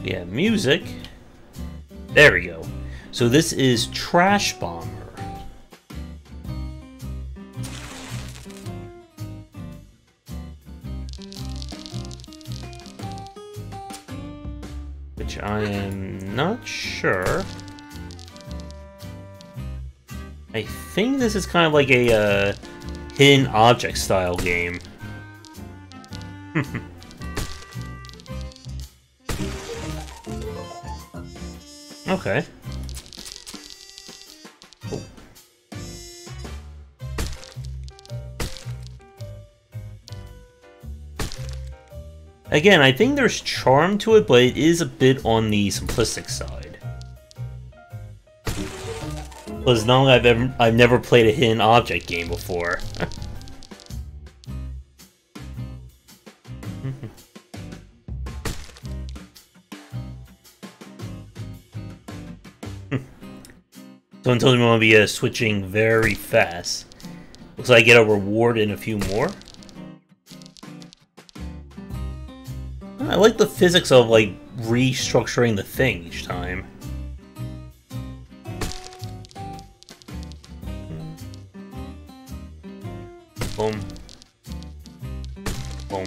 Yeah, music. There we go. So this is Trash Bomber. Which I am not sure. I think this is kind of like a hidden object style game. Okay. Oh. Again, I think there's charm to it, but it is a bit on the simplistic side. Because not only I've never played a hidden object game before. Someone told me I'm going to be switching very fast. Looks like I get a reward in a few more. I like the physics of, like, restructuring the thing each time. Boom. Boom.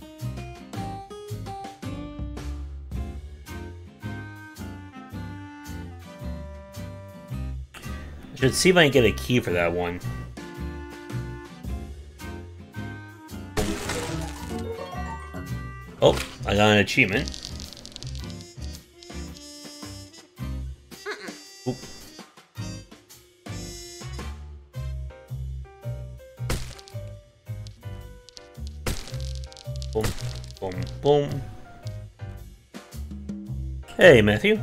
I should see if I can get a key for that one. Oh, I got an achievement. Oop. Boom, boom, boom. Hey, Matthew.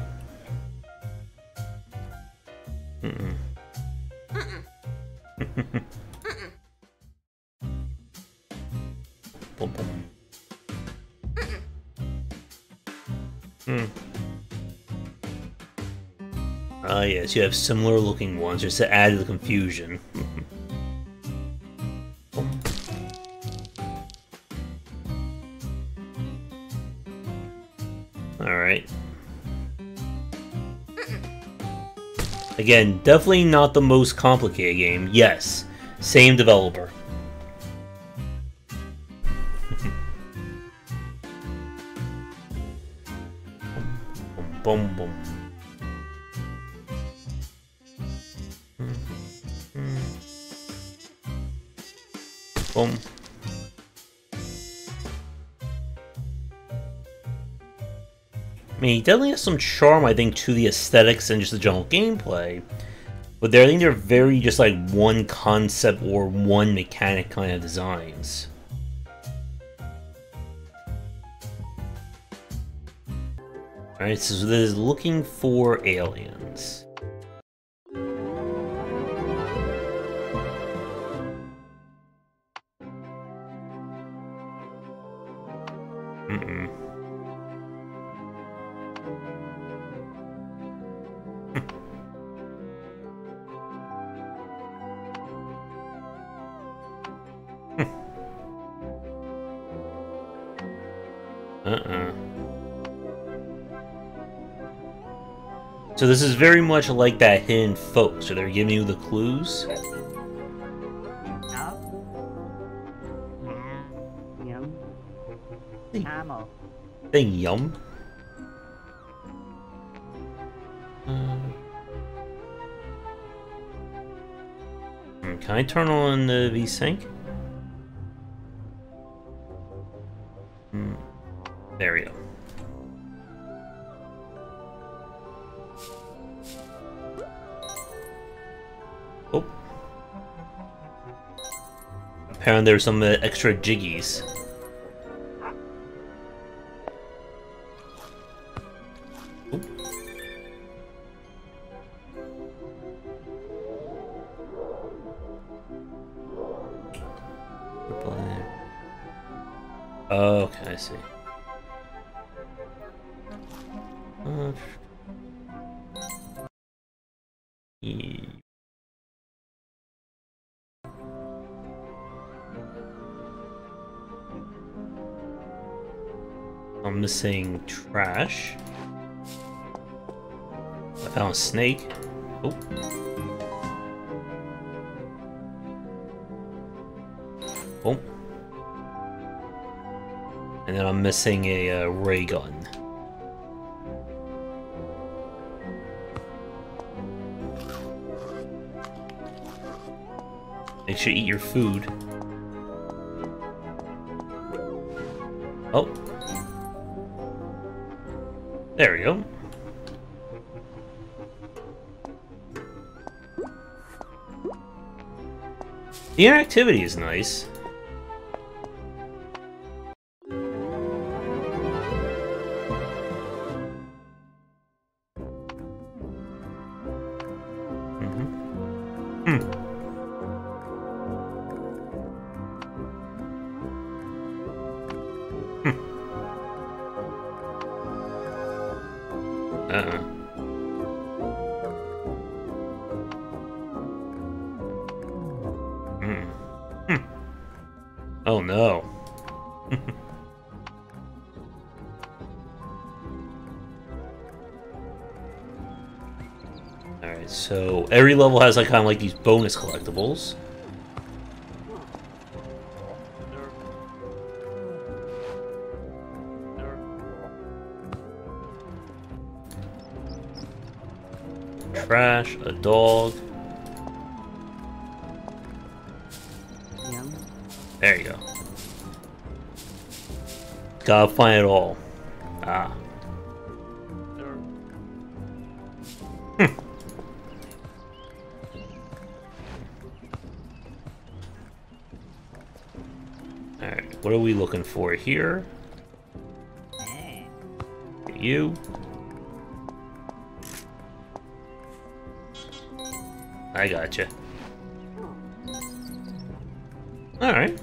Boom, boom. Ah, yes, you have similar looking ones, just to add to the confusion. Alright. Again, definitely not the most complicated game. Yes, same developer. Boom, boom. Boom. I mean, he definitely has some charm, I think, to the aesthetics and just the general gameplay. But I think they're very just like one concept or one mechanic kind of designs. Alright, so this is looking for aliens. So this is very much like that Hidden Folk, so they're giving you the clues. Say yum. Can I turn on the VSync? There we go. Oh. Apparently there's some extra jiggies. Oh, okay, I see. Yeah. I'm missing trash. found a snake. Oh. Oh. And then I'm missing a ray gun. Make sure you eat your food. Oh. There we go. The interactivity is nice. Oh no. Alright, so every level has like kind of like these bonus collectibles. Trash, a dog. There you go. Gotta find it all. Ah. Alright, what are we looking for here? You. I gotcha. Alright.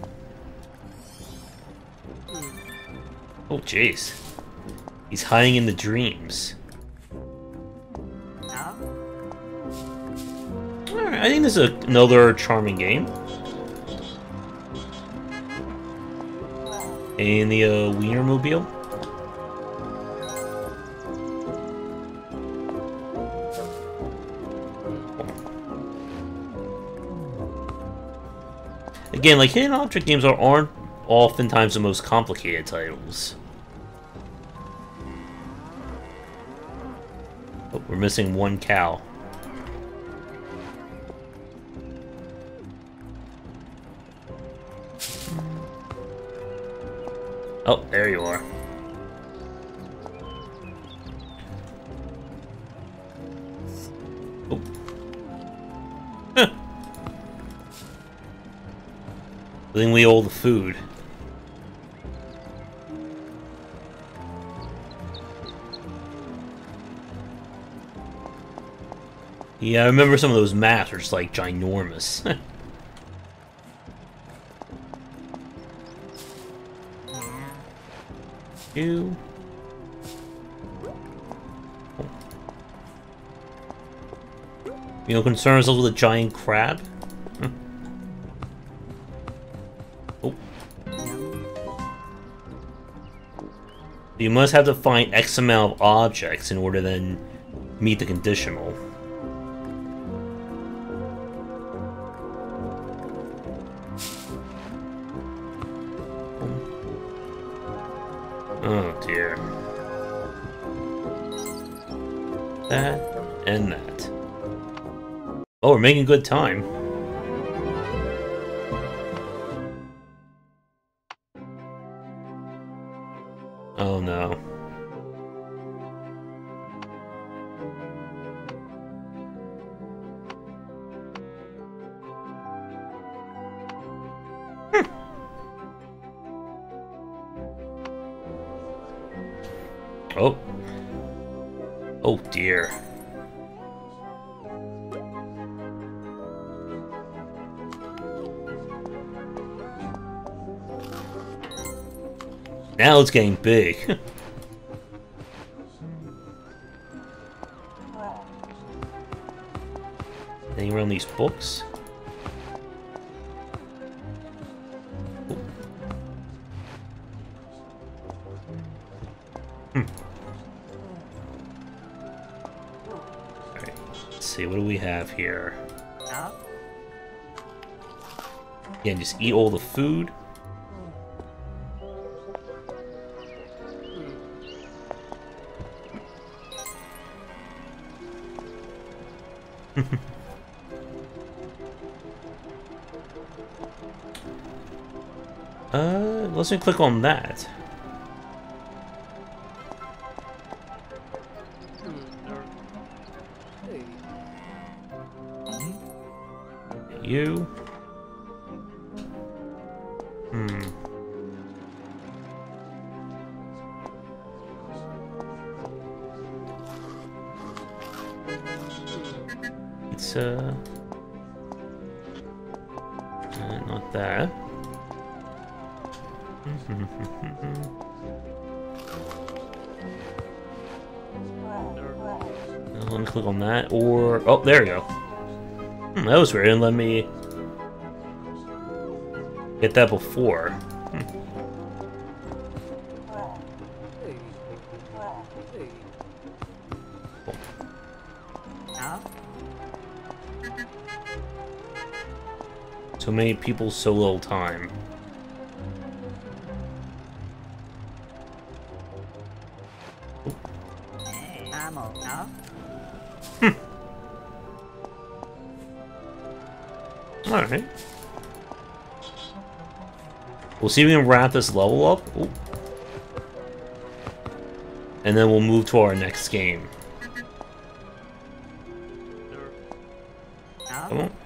Oh, jeez. He's hiding in the dreams. Alright, I think this is another charming game. In the Wienermobile. Again, like, hidden object games aren't oftentimes the most complicated titles. Oh, we're missing one cow. Oh, there you are. Oh. Huh. Then we all the food. Yeah, I remember some of those maps are just like ginormous. You. You know, concern ourselves with a giant crab? Oh. You must have to find X amount of objects in order to then meet the conditional. Oh dear. That and that. Oh, we're making good time. Oh no. Oh. Oh dear. Now it's getting big. Anything around these books? Let's see, what do we have here? Again, just eat all the food. Let's click on that. You. It's not that. Let me click on that, or oh, there we go. That was weird. It didn't let me get that before. So many people, so little time. Alright. We'll see if we can wrap this level up. Ooh. And then we'll move to our next game. Come on.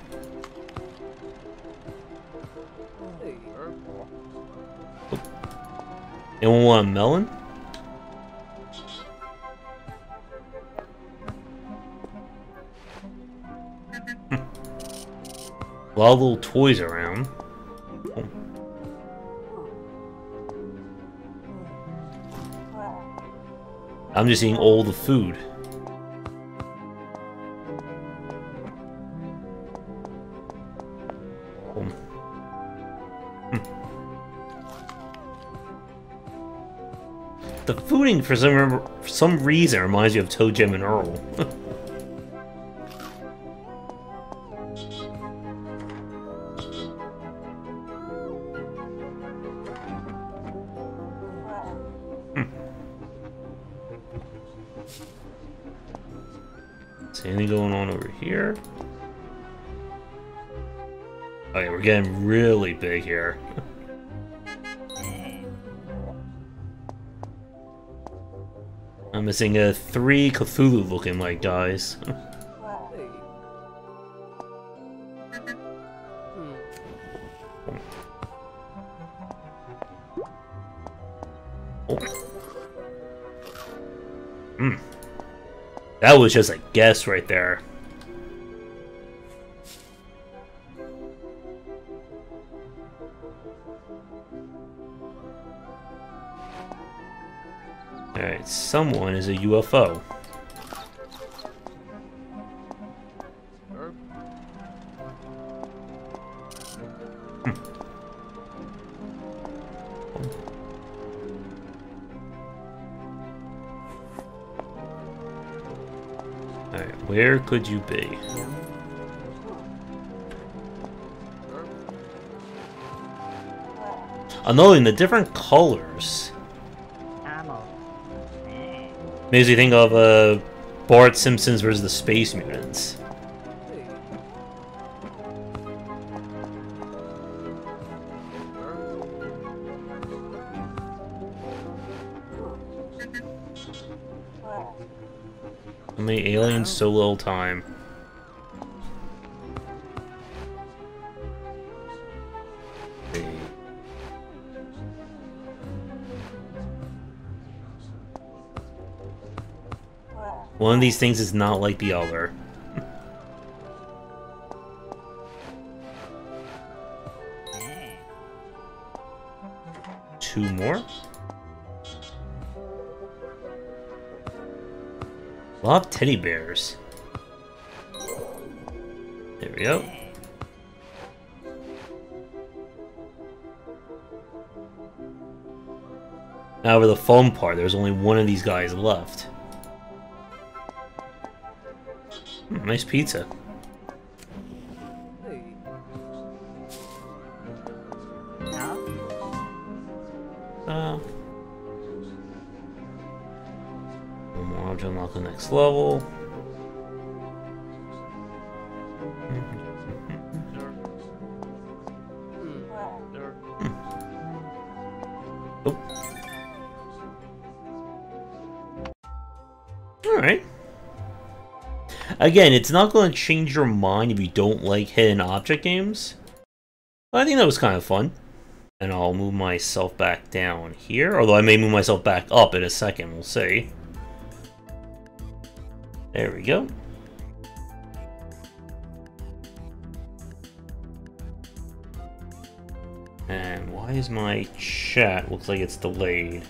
Anyone want a melon? A lot of little toys around. Oh. I'm just eating all the food. Oh. The fooding for some reason reminds you of Toe Jam and Earl. See anything going on over here? Oh yeah, we're getting really big here. I'm missing 3 Cthulhu looking like guys. That was just a guess right there. Alright, someone is a UFO. Alright, where could you be? I'm noting the different colors. Makes me think of Bart Simpsons versus the Space Mutants. How many aliens, so little time. One of these things is not like the other. Two more? A lot of teddy bears. There we go. Now for the fun part, there's only one of these guys left. Nice pizza. One more object unlock the next level. Oh. Alright. Again, it's not going to change your mind if you don't like hidden object games. But I think that was kind of fun. And I'll move myself back down here. Although I may move myself back up in a second, we'll see. There we go. And why is my chat looks like it's delayed?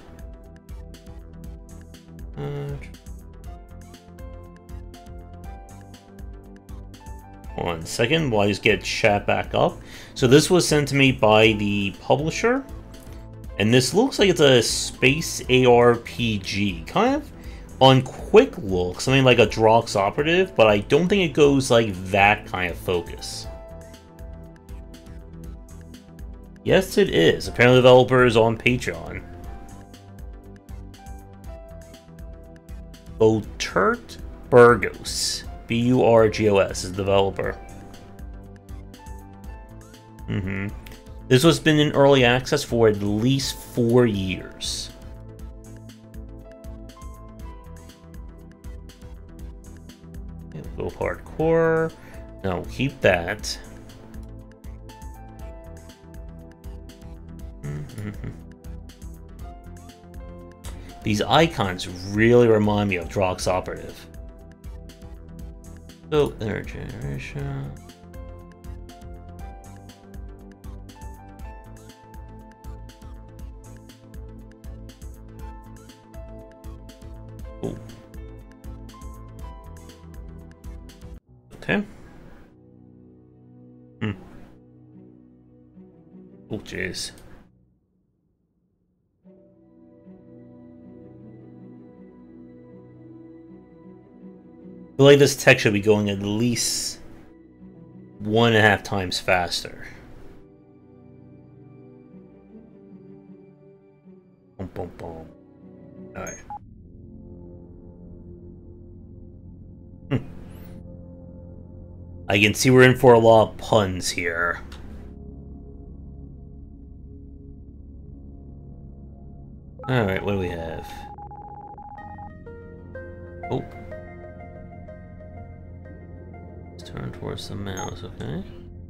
One second, while I just get chat back up. So this was sent to me by the publisher. And this looks like it's a space ARPG. Kind of on quick look, something like a Drox Operative, but I don't think it goes like that kind of focus. Yes, it is. Apparently the developer is on Patreon. Botert Burgos. B-U-R-G-O-S is the developer. This has been in early access for at least 4 years. Go hardcore. No, keep that. These icons really remind me of Drox Operative. Oh, energy generation. Oh. Okay. Oh, jeez. I feel like this tech should be going at least 1.5 times faster. Boom, boom, boom. Alright. I can see we're in for a lot of puns here. Alright, what do we have? Oh. Let's turn towards the mouse, okay?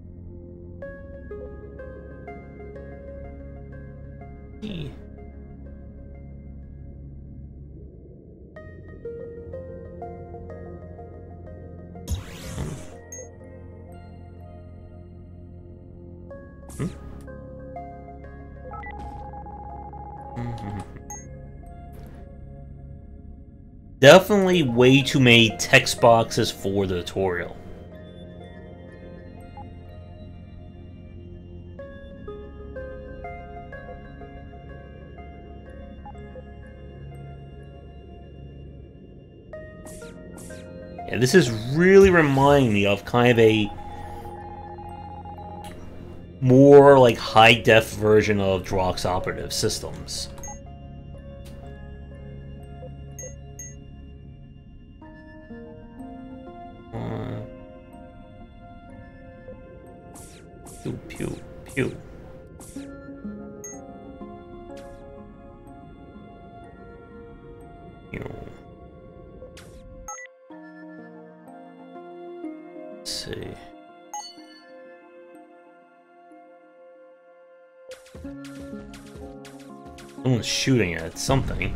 E. Definitely way too many text boxes for the tutorial. Yeah, this is really reminding me of kind of a more like high-def version of Drox Operative systems. Pew, pew, pew. Let's see. Someone's shooting at something.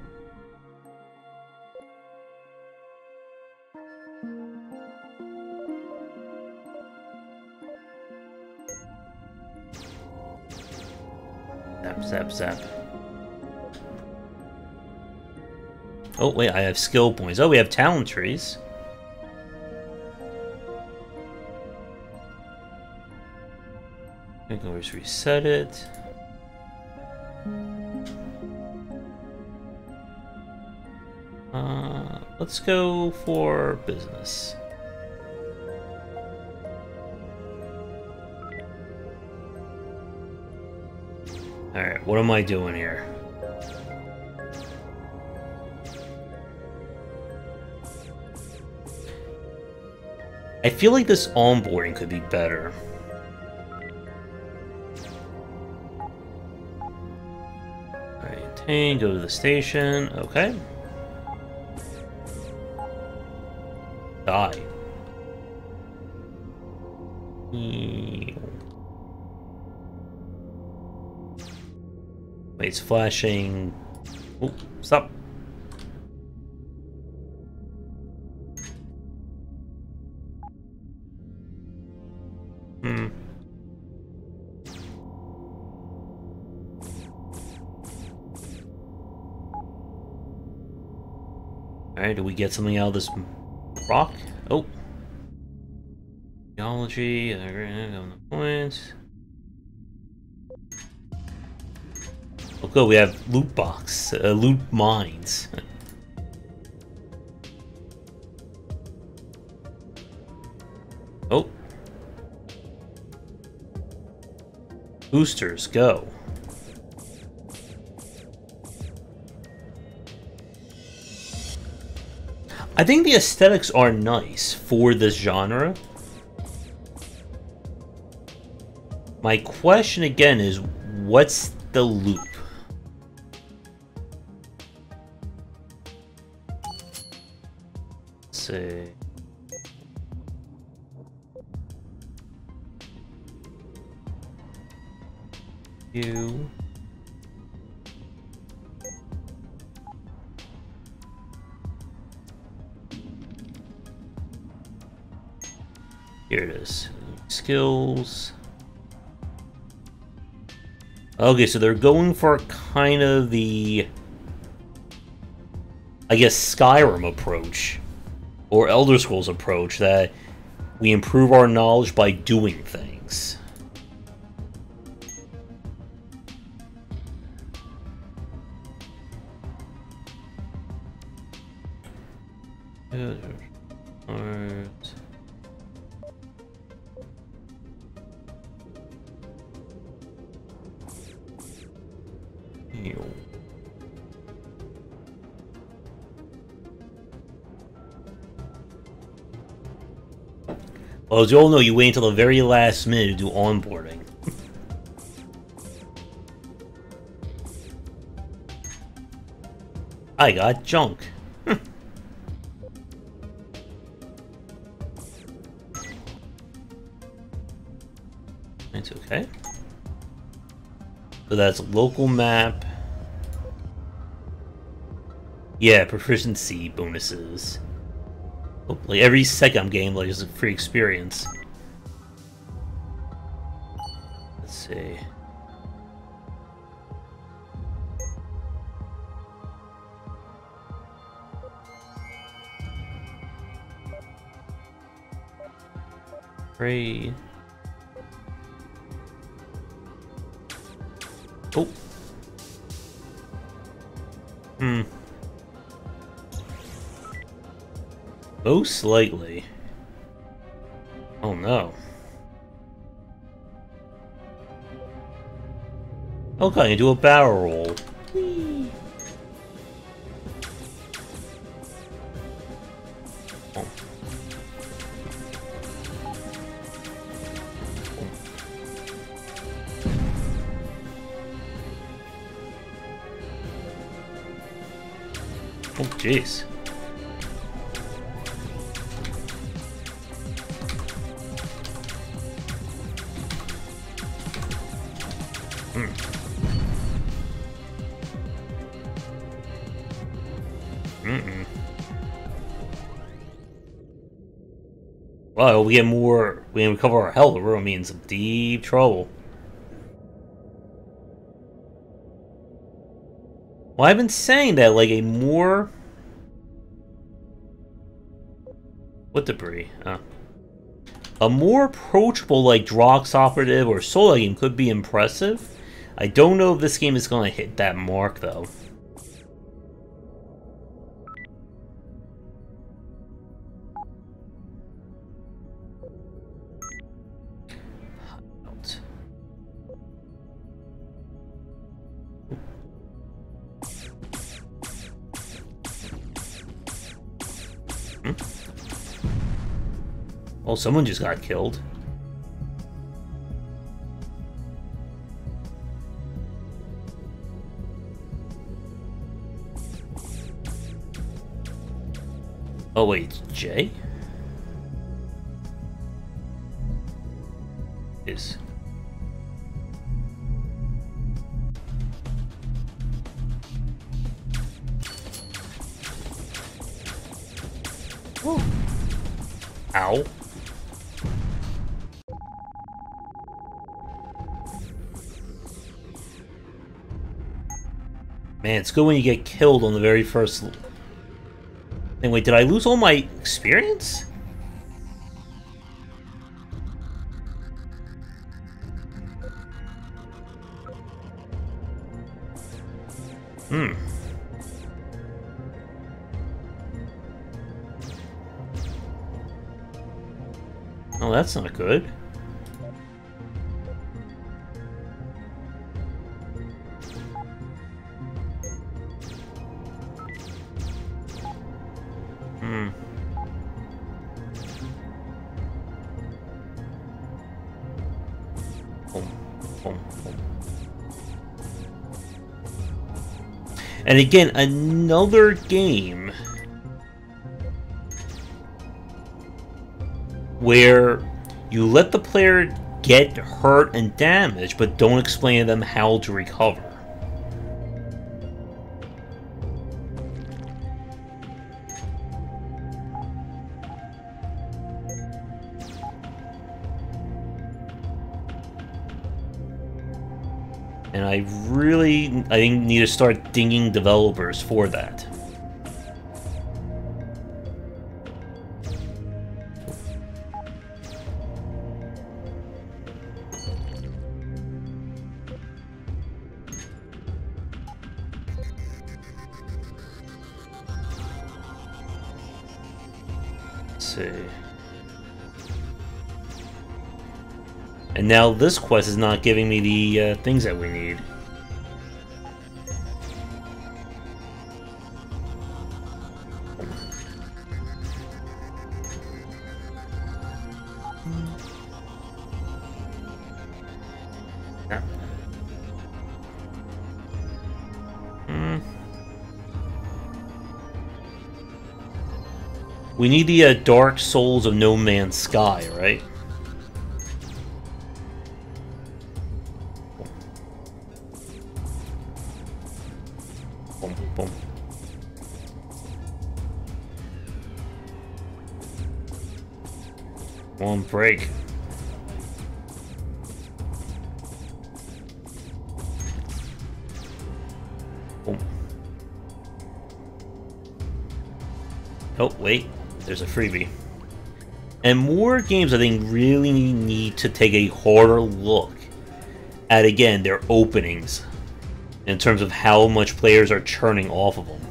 Zap, zap, zap. Oh, wait, I have skill points. Oh, we have talent trees. I think I'll just reset it. Let's go for business. Alright, what am I doing here? I feel like this onboarding could be better. Alright, Tane, go to the station. Okay. Die. Wait, it's flashing. Oh, stop. Alright, do we get something out of this rock? Oh. Geology, points. Oh, good, we have loot box, loot mines. Oh. Boosters, go. I think the aesthetics are nice for this genre. My question again is, what's the loop? Let's see. You. Here it is. Skills. Okay, so they're going for kind of the, I guess, Skyrim approach, or Elder Scrolls approach, that we improve our knowledge by doing things. Well, as you all know, you wait until the very last minute to do onboarding. I got junk. It's okay. So that's local map. Yeah, proficiency bonuses. Like every second game, like, is a free experience. Let's see. Great. Oh. Most likely. Oh no. Okay, do a barrel roll. Whee. Oh. Oh, jeez. Well, we get more. We recover our health. We're gonna be in some deep trouble. Well, I've been saying that, like, a more... What debris? A more approachable, like, Drox Operative or Solar game could be impressive. I don't know if this game is gonna hit that mark, though. Oh, someone just got killed. Oh wait, Jay? Is. Oh. Ow. Man, it's good when you get killed on the very first... And wait, did I lose all my experience? Hmm. Oh, that's not good. Hmm. And again, another game where you let the player get hurt and damaged, but don't explain to them how to recover. And I think, need to start dinging developers for that. Let's see. And now this quest is not giving me the things that we need. Yeah. We need the Dark Souls of No Man's Sky, right? Boom, boom. One break. Boom. Oh, wait. There's a freebie. And more games, I think, really need to take a harder look at, again, their openings in terms of how much players are churning off of them.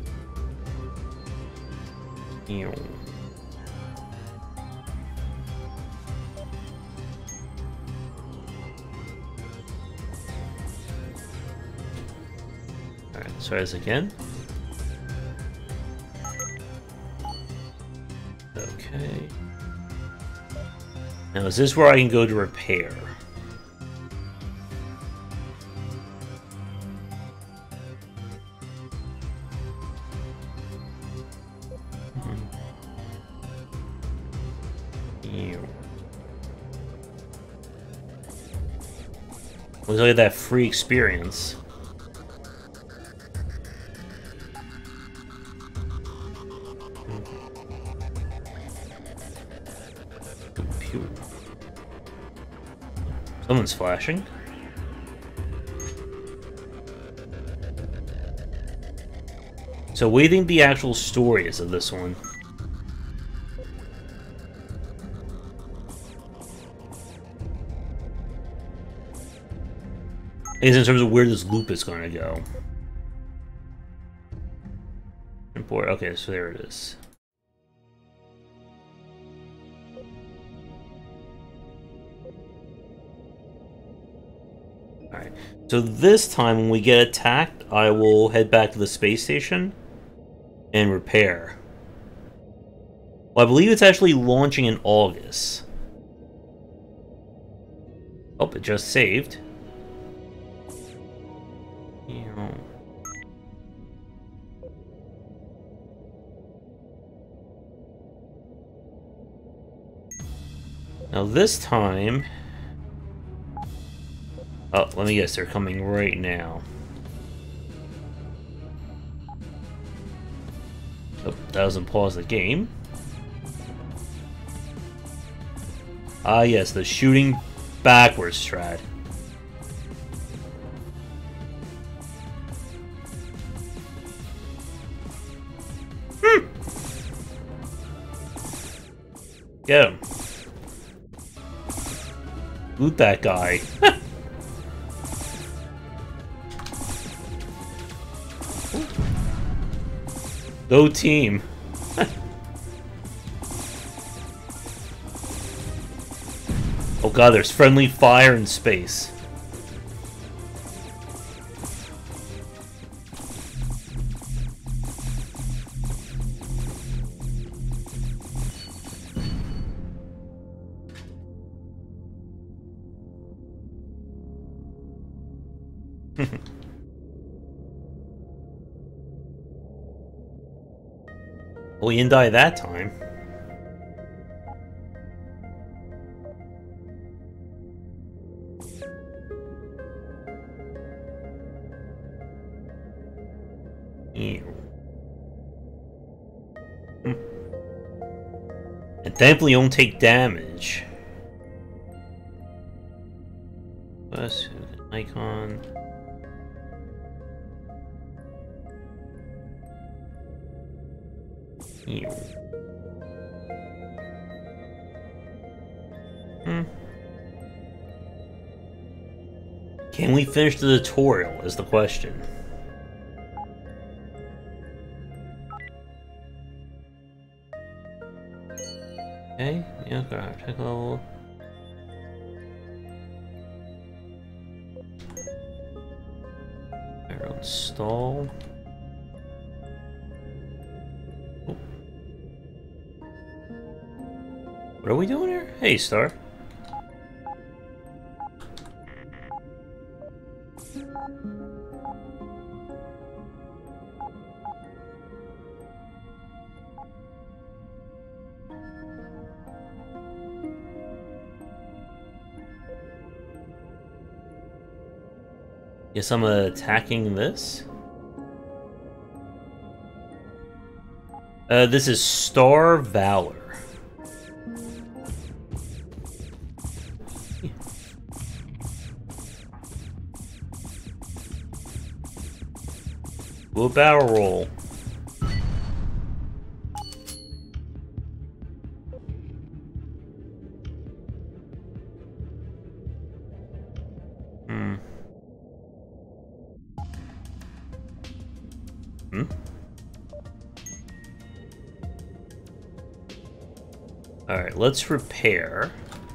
Alright, let's try this again. Okay. Now, is this where I can go to repair? Let's look at that free experience. Someone's flashing. So what do you think the actual story is of this one? Is in terms of where this loop is going to go. Import. Okay, so there it is. Alright, so this time when we get attacked, I will head back to the space station and repair. Well, I believe it's actually launching in August. Oh, it just saved. Now this time... Oh, let me guess, they're coming right now. Oh, that doesn't pause the game. Ah yes, the shooting backwards strat. Get him. Loot that guy. Go team. Oh god, there's friendly fire in space. Well, he didn't die that time. Ew. And thankfully you don't take damage. Plus, icon. Ew. Can we finish the tutorial is the question. Okay, yeah, got our tech level. Arrow install. Oh. What are we doing here? Hey, Star. Guess I'm attacking this. This is Star Valor. Do a barrel roll. Alright, let's repair.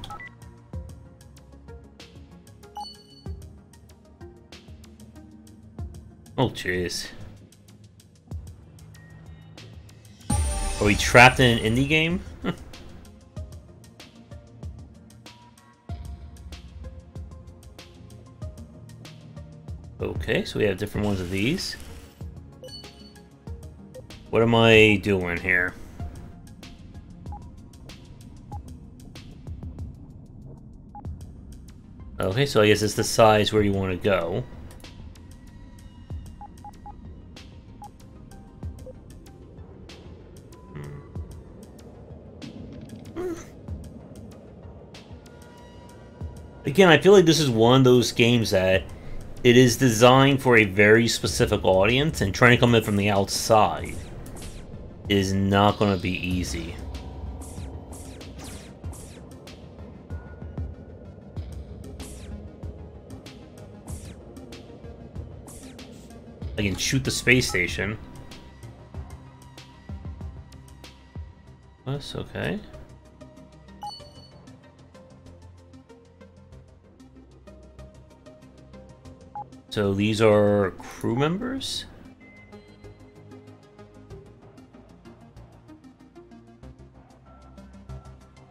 Oh, jeez. Are we trapped in an indie game? Okay, so we have different ones of these. What am I doing here? Okay, so I guess it's the size where you want to go. Again, I feel like this is one of those games that it is designed for a very specific audience, and trying to come in from the outside is not going to be easy. I can shoot the space station. That's okay. So these are crew members?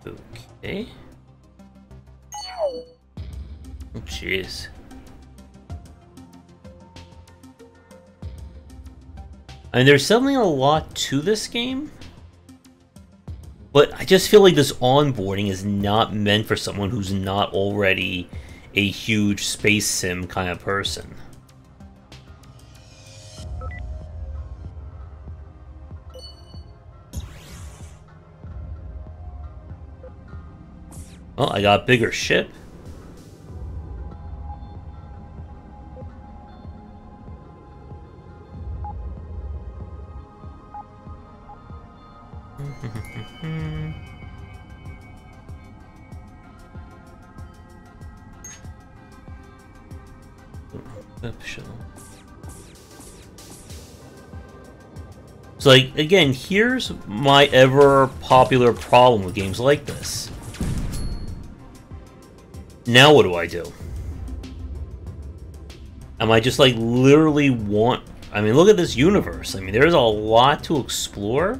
Okay. Oh, jeez. I mean, there's definitely a lot to this game, but I just feel like this onboarding is not meant for someone who's not already a huge space sim kind of person. Well, I got a bigger ship. So, like, again, here's my ever popular problem with games like this. Now what do I do? Am I just, like, literally want... I mean, look at this universe. I mean, there's a lot to explore.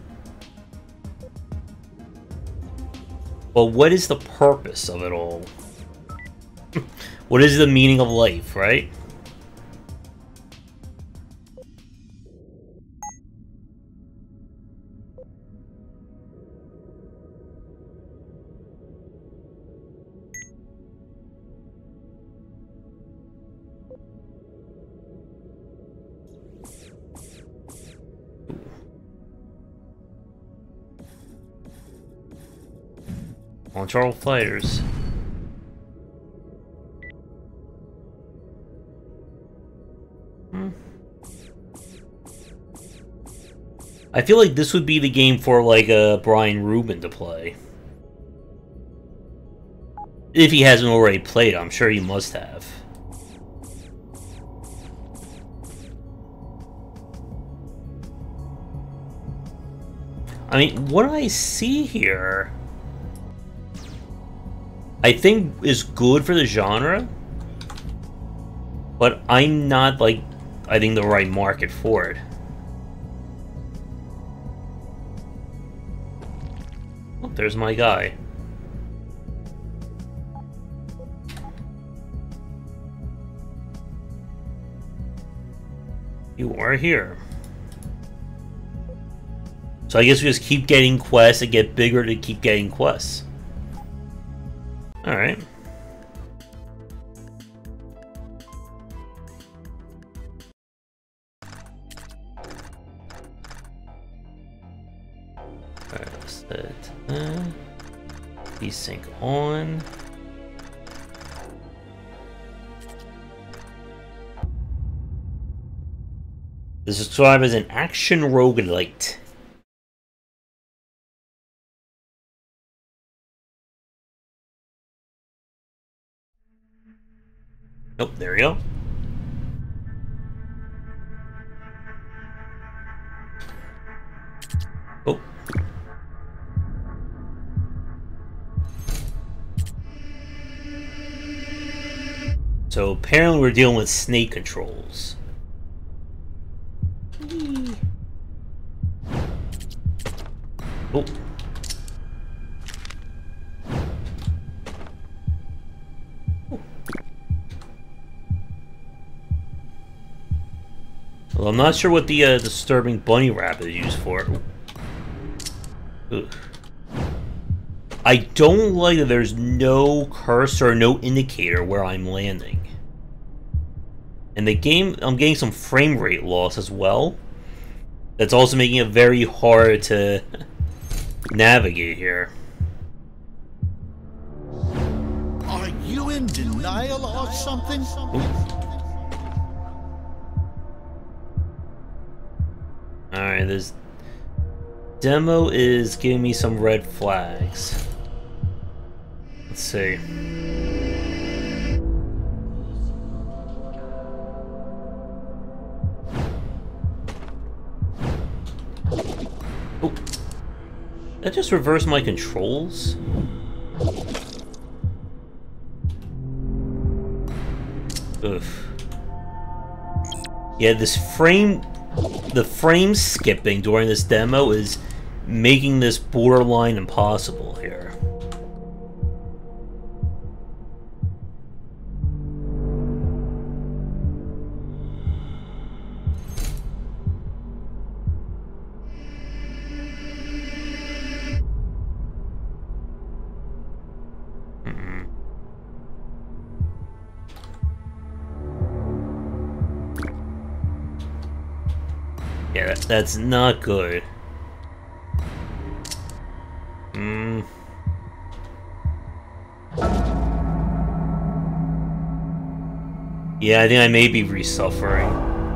But what is the purpose of it all? What is the meaning of life, right? Launch all fighters. I feel like this would be the game for, like, Brian Rubin to play. If he hasn't already played, I'm sure he must have. I mean, what I see here, I think is good for the genre, but I'm not, like, I think the right market for it. Oh, there's my guy. You are here. So I guess we just keep getting quests and get bigger to keep getting quests. Alright. Alright, set desync on. This is described as an action roguelite. Nope, there we go. Oh. So apparently we're dealing with snake controls. Oh. Well, I'm not sure what the disturbing bunny rabbit is used for. Ugh. I don't like that there's no cursor or no indicator where I'm landing. And the game, I'm getting some frame rate loss as well. That's also making it very hard to navigate here. Are you in denial or something? Alright, this demo is giving me some red flags. Let's see. Oh. That just reversed my controls? Oof. Yeah, the frame skipping during this demo is making this borderline impossible here. Mm-mm. Yeah, that's not good. Yeah, I think I may be resuffering.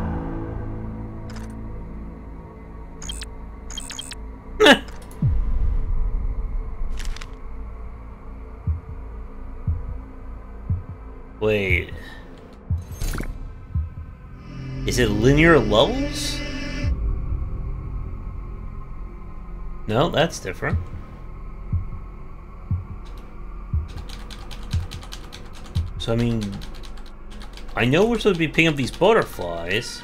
Wait. Is it linear levels? No, that's different. So, I mean, I know we're supposed to be picking up these butterflies.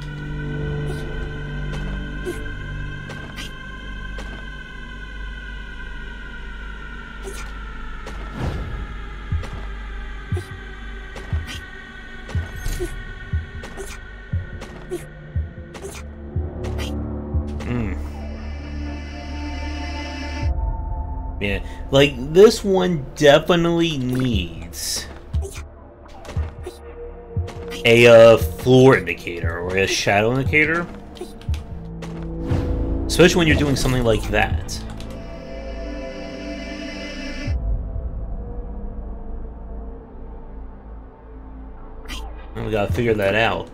Yeah, like, this one definitely needs a floor indicator or a shadow indicator. Especially when you're doing something like that. And we gotta figure that out.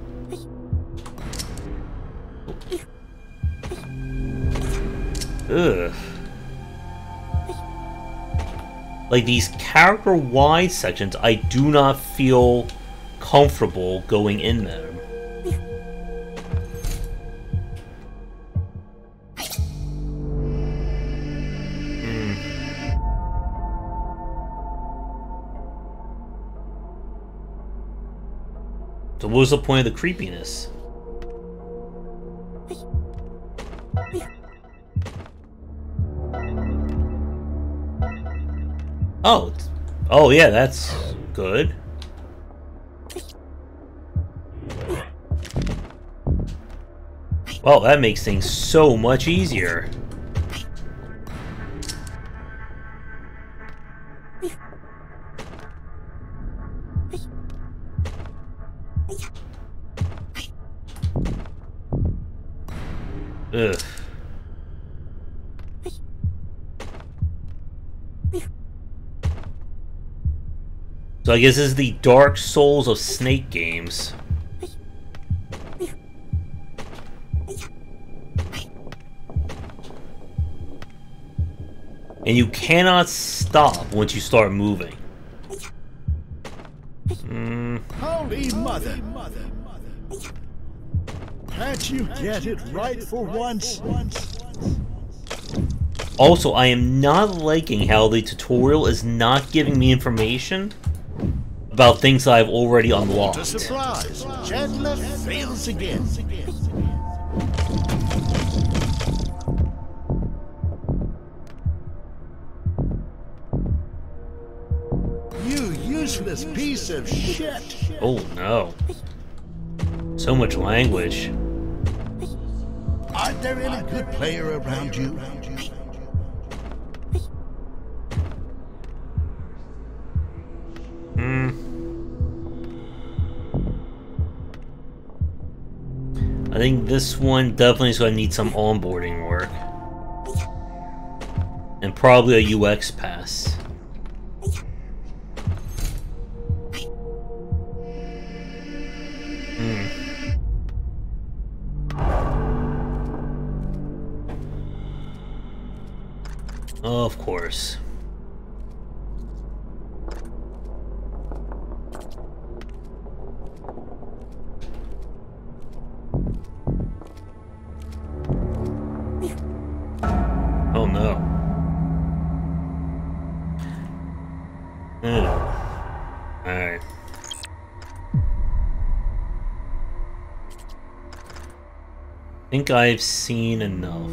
Ugh. Like, these character-wide sections, I do not feel comfortable going in them. So what was the point of the creepiness? Oh, oh yeah, that's good. Well, that makes things so much easier. Ugh. So I guess this is the Dark Souls of Snake games. And you cannot stop once you start moving. Holy mother! Can't you get it right for once? Also, I am not liking how the tutorial is not giving me information about things that I've already unlocked. A surprise! Chandler fails again. You useless piece of shit! Oh no. So much language. Aren't there any good player around you? I think this one definitely is going to need some onboarding work. And probably a UX pass. Of course. Oh no. Alright. I think I've seen enough.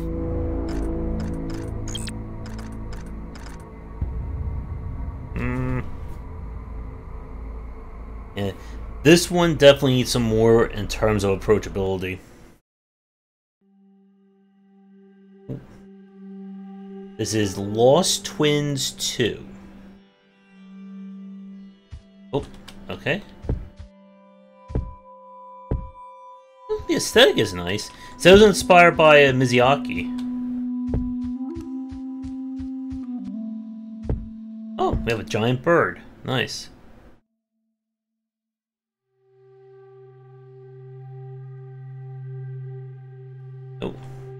Yeah, this one definitely needs some more in terms of approachability. This is Lost Twins 2. Oh, okay. The aesthetic is nice. So it was inspired by Miyazaki. Oh, we have a giant bird. Nice. Oh.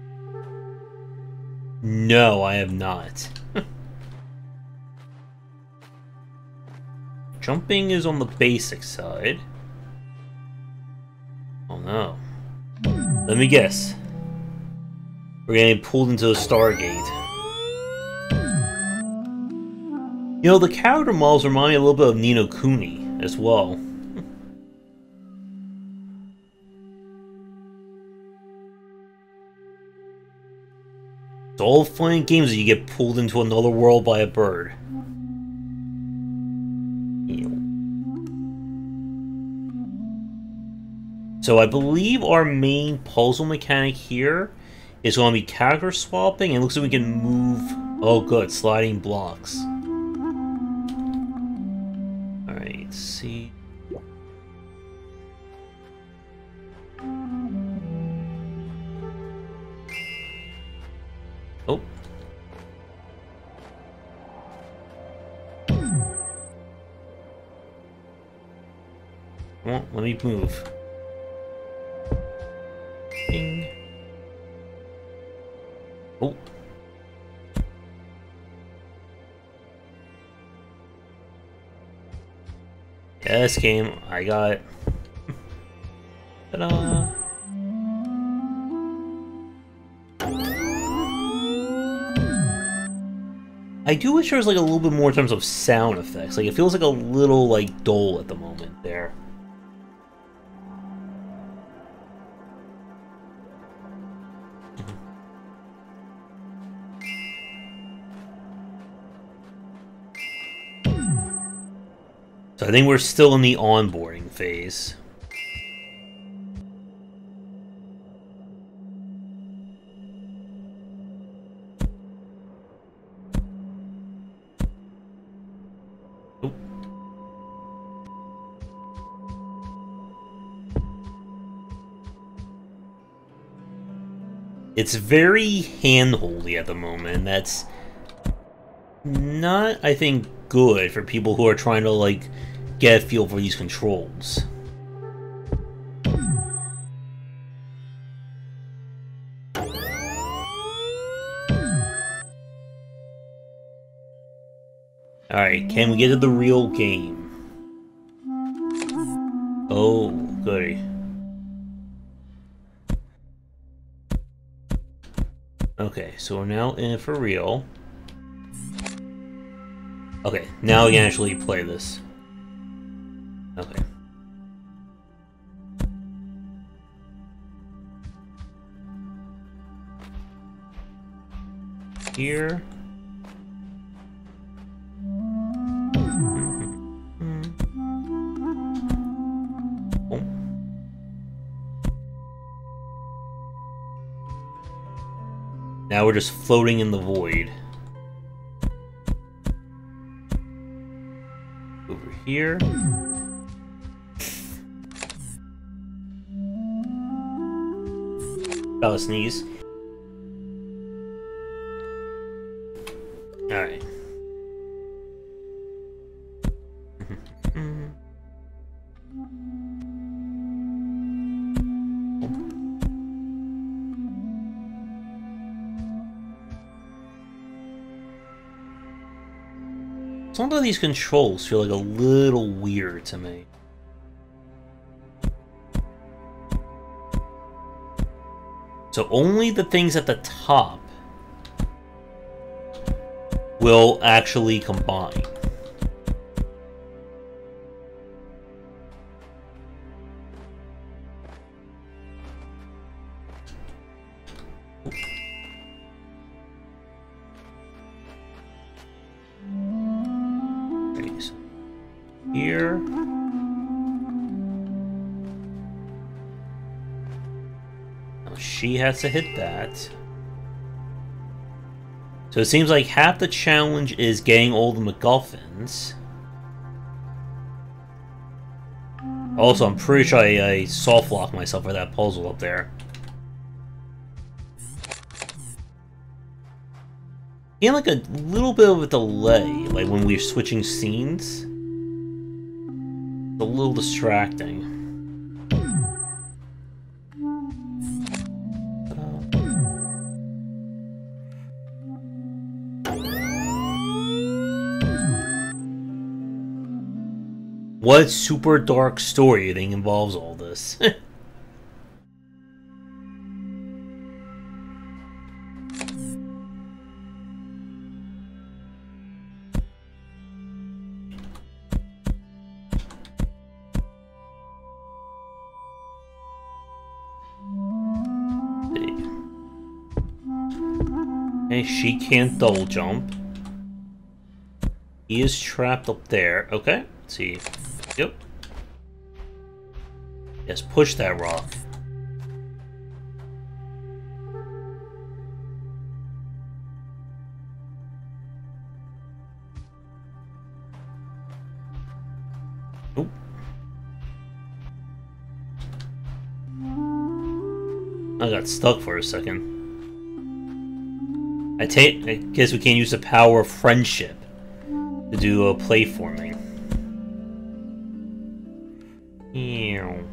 No, I have not. Jumping is on the basic side. Oh no. Let me guess. We're getting pulled into a Stargate. You know, the character models remind me a little bit of Ni no Kuni as well. It's all fun and games that you get pulled into another world by a bird. So I believe our main puzzle mechanic here is going to be character swapping, and it looks like we can move... Oh good, sliding blocks. Alright, let's see... Oh. Come on, let me move. Ding. Oh. Yes, game. I got it. Ta-da! I do wish there was like a little bit more in terms of sound effects. Like it feels like a little like dull at the moment there. So I think we're still in the onboarding phase. Oop. It's very hand-holdy at the moment, and that's not, I think, good for people who are trying to, like, get a feel for these controls. Alright, can we get to the real game? Oh, goody. Okay, so we're now in it for real. Okay, now we can actually play this. Okay. Here. Oh. Now we're just floating in the void. Over here. I'll sneeze. Alright. Some of these controls feel like a little weird to me. So only the things at the top will actually combine. Okay, so here. She has to hit that. So it seems like half the challenge is getting all the MacGuffins. Also, I'm pretty sure I soft locked myself for that puzzle up there. Getting like a little bit of a delay, like when we're switching scenes. It's a little distracting. What super dark story do you think involves all this? Okay, she can't double jump. He is trapped up there. Okay, let's see. Yep. Yes, push that rock. Oop. I got stuck for a second. I guess we can't use the power of friendship to do a platforming. Ew.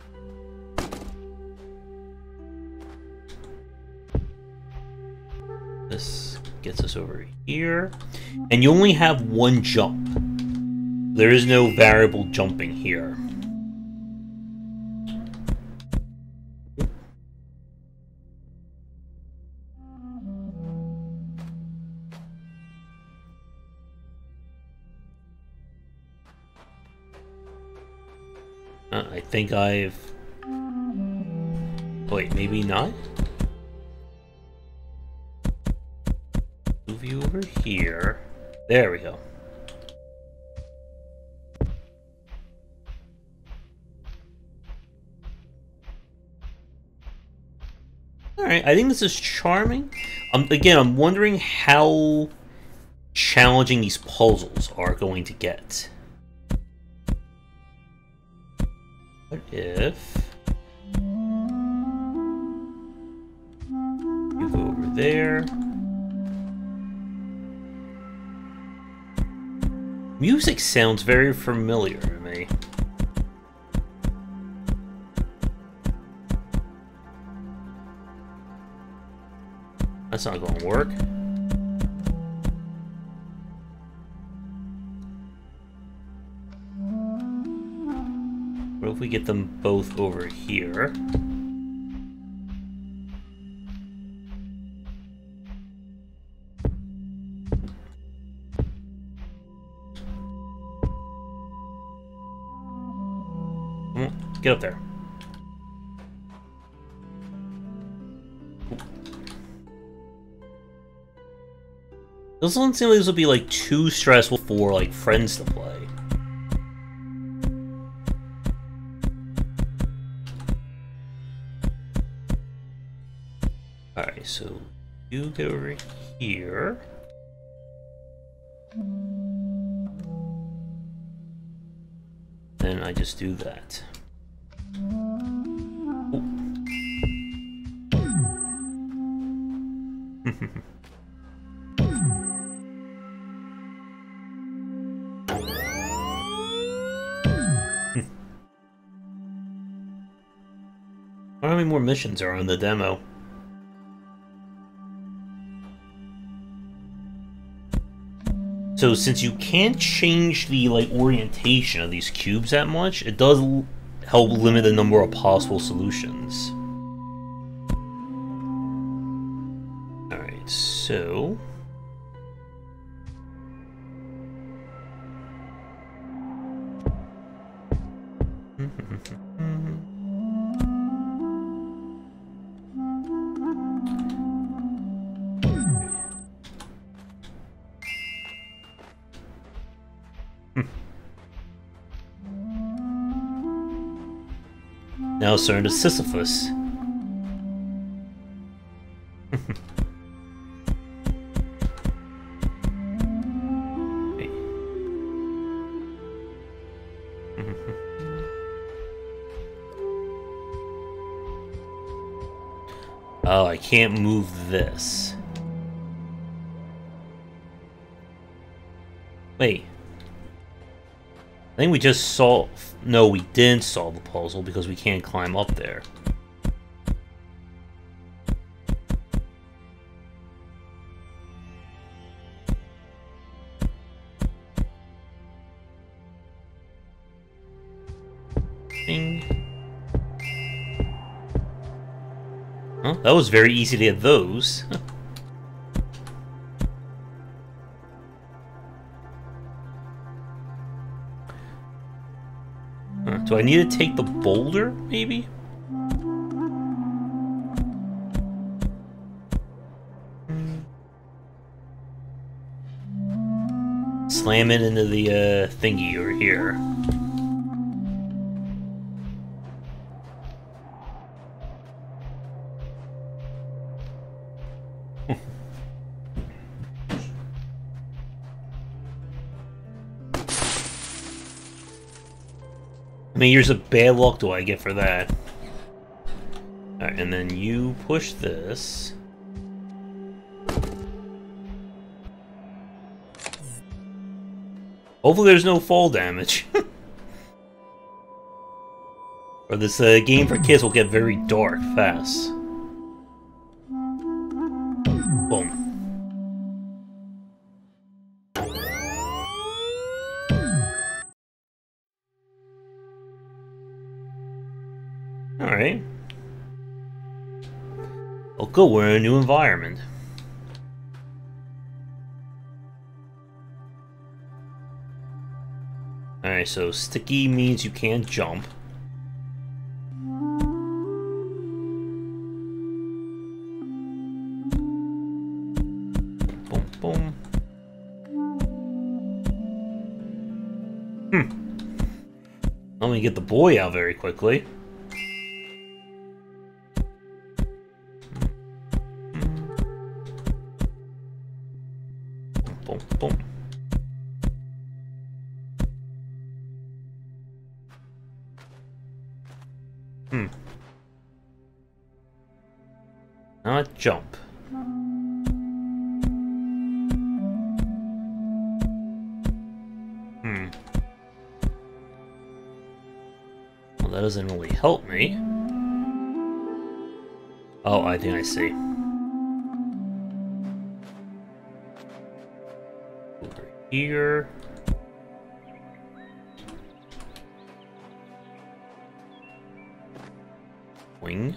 This gets us over here. And you only have one jump. There is no variable jumping here. I think I've... Wait, maybe not? Move you over here. There we go. Alright, I think this is charming. Again, I'm wondering how challenging these puzzles are going to get. What if you go over there? Music sounds very familiar to me. That's not going to work. What if we get them both over here? Come on, get up there. This doesn't seem like this would be like too stressful for like friends to play. Alright, so you get over here. Then I just do that. How many more missions are on the demo? So since you can't change the like orientation of these cubes that much, it does help limit the number of possible solutions. Alright, so... Now let's turn to Sisyphus. Oh, I can't move this. Wait. I think we just solved... No, we didn't solve the puzzle because we can't climb up there. Ding. Oh, that was very easy to get those. Do I need to take the boulder, maybe? Slam it into the thingy over here. How many years of bad luck do I get for that? Alright, and then you push this. Hopefully there's no fall damage. Or this game for kids will get very dark fast. Boom. Alright. Oh good, we're in a new environment. Alright, so sticky means you can't jump. Boom, boom. Let me get the boy out very quickly. Boom, boom. Not jump. Well, that doesn't really help me. Oh, I think I see. Over here. Wing.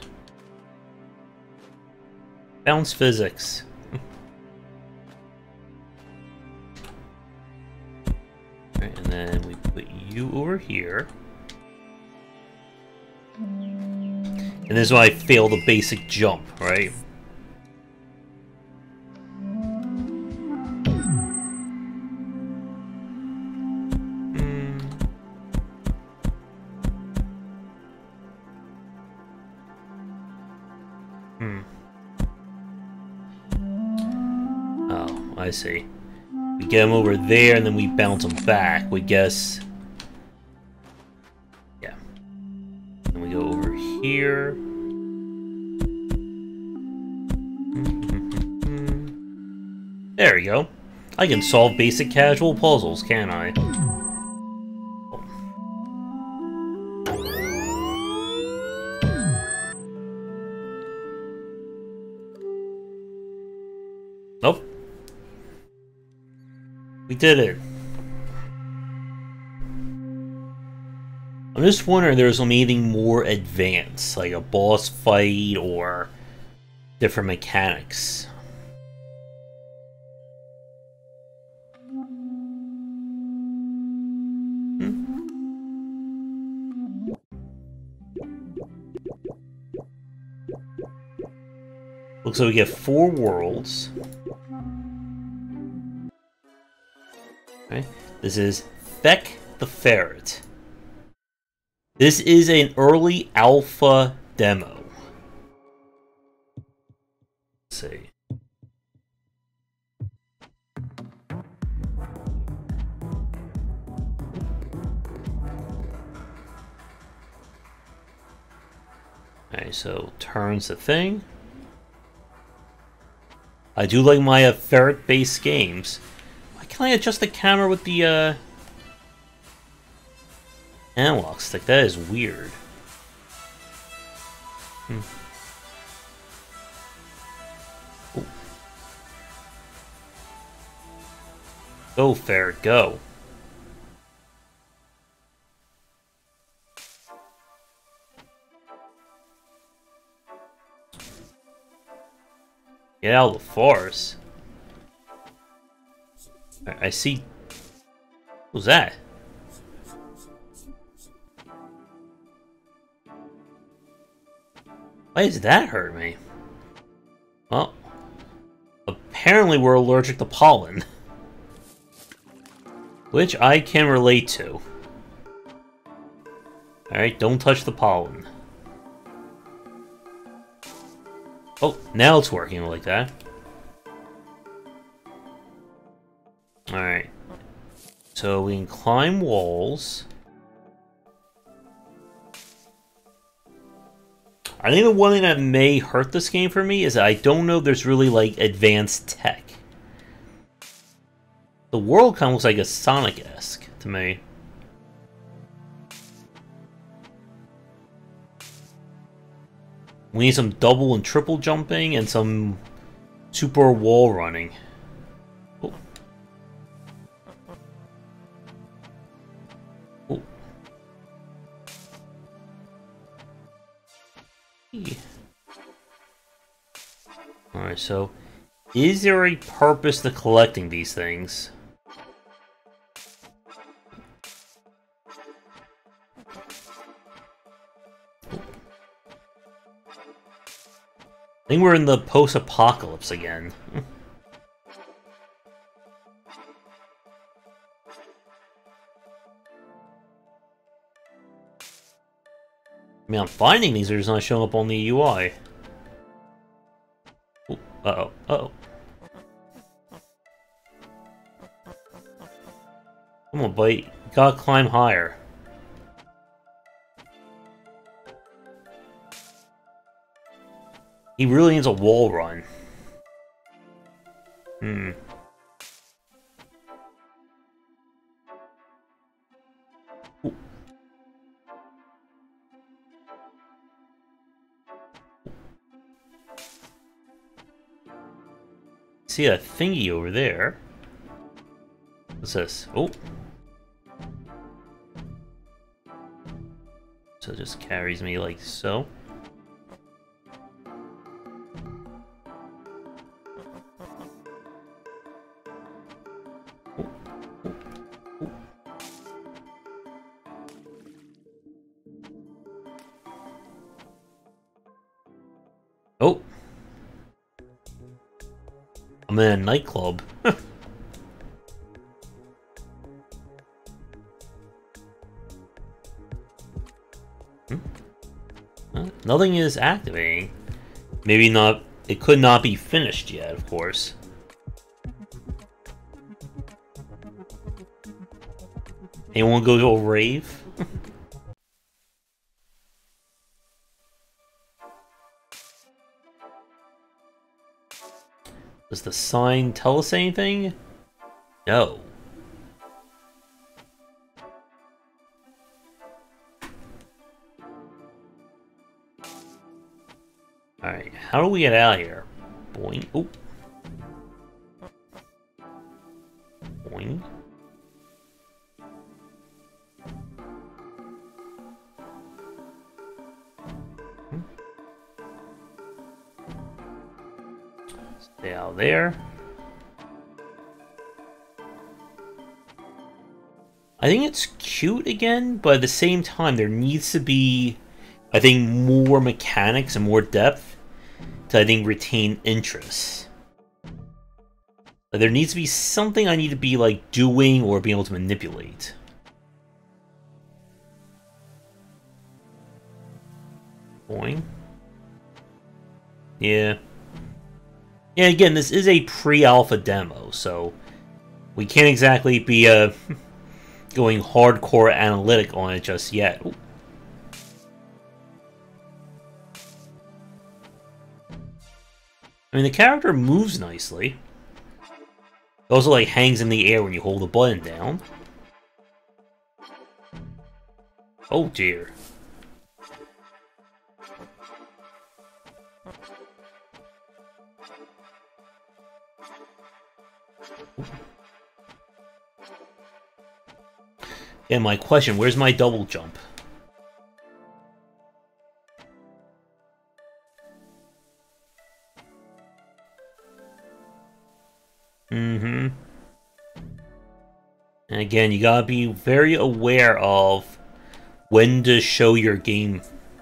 Bounce physics. Right, and then we put you over here. And this is why I fail the basic jump, right? Oh, I see. We get him over there and then we bounce him back. We guess. Yeah. And we go over here. There we go. I can solve basic casual puzzles, can't I? Nope. We did it. I'm just wondering if there's anything more advanced, like a boss fight or different mechanics. Looks like we get 4 worlds. Okay. This is Feck the Ferret. This is an early alpha demo. Let's see. Alright, so turns the thing. I do like my ferret-based games. Why can't I adjust the camera with the analog stick? That is weird. Ooh. Go, ferret, go. Get out of the forest. I see. Who's that? Why does that hurt me? Well, apparently we're allergic to pollen. Which I can relate to. Alright, don't touch the pollen. Oh, now it's working like that. Alright. So we can climb walls. I think the one thing that may hurt this game for me is that I don't know if there's really, like, advanced tech. The world kind of looks like a Sonic-esque to me. We need some double and triple jumping and some super wall running. Oh. Oh. Alright, so is there a purpose to collecting these things? I think we're in the post-apocalypse again. I mean, I'm finding these, they're just not showing up on the UI. Ooh, uh-oh, uh-oh. Come on, buddy. Gotta climb higher. He really needs a wall run. Ooh. See a thingy over there. What's this? Oh. So it just carries me like so. Oh! I'm in a nightclub. Nothing is activating. Maybe not. It could not be finished yet, of course. Anyone go to a rave? Does the sign tell us anything? No. Alright, how do we get out of here? Boing. Oh. Boing. Stay out there. I think it's cute again, but at the same time, there needs to be, I think, more mechanics and more depth to, I think, retain interest. Like, there needs to be something I need to be, like, doing or being able to manipulate. Boing. Yeah. Yeah, again, this is a pre-alpha demo, so we can't exactly be going hardcore analytic on it just yet. Ooh. I mean, the character moves nicely. It also, like, hangs in the air when you hold the button down. Oh, dear. And my question, where's my double jump? And again, you gotta be very aware of when to show your game.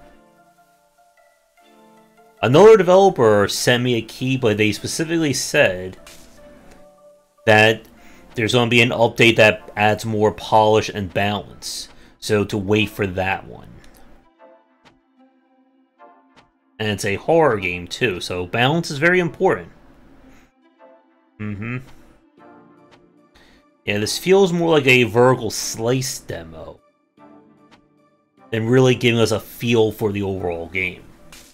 Another developer sent me a key, but they specifically said that there's going to be an update that adds more polish and balance. So to wait for that one. And it's a horror game too, so balance is very important. Yeah, this feels more like a vertical slice demo than really giving us a feel for the overall game.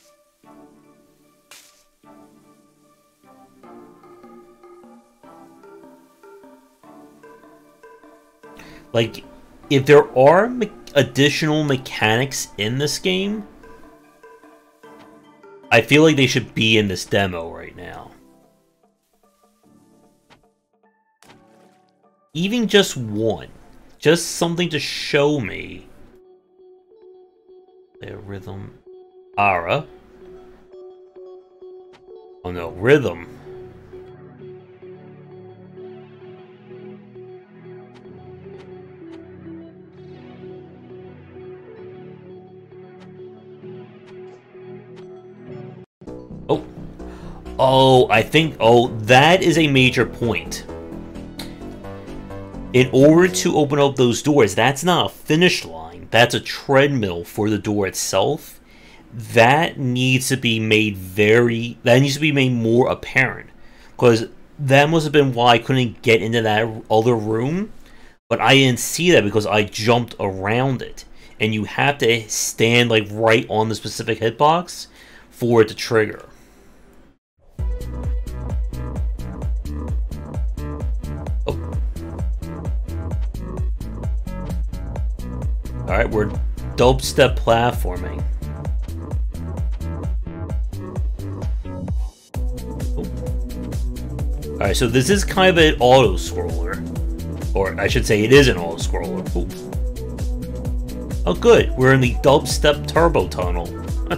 Like, if there are additional mechanics in this game, I feel like they should be in this demo right now. Even just one. Just something to show me. Their rhythm. Ara. Oh no, rhythm. Oh. Oh, I think... Oh, that is a major point. In order to open up those doors, that's not a finish line. That's a treadmill for the door itself. That needs to be made that needs to be made more apparent. Because that must have been why I couldn't get into that other room. But I didn't see that because I jumped around it. And you have to stand like right on the specific hitbox for it to trigger. Alright, we're dubstep platforming. Alright, so this is kind of an auto-scroller. Or, I should say, it is an auto-scroller. Oh good, we're in the dubstep turbo tunnel.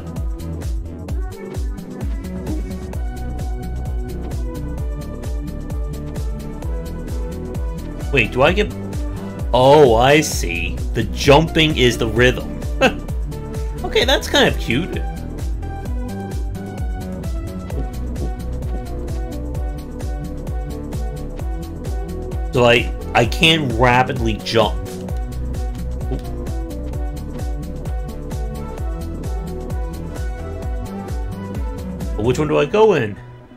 Wait, do I get... Oh, I see. The jumping is the rhythm. Okay, that's kind of cute. So I can rapidly jump. But which one do I go in?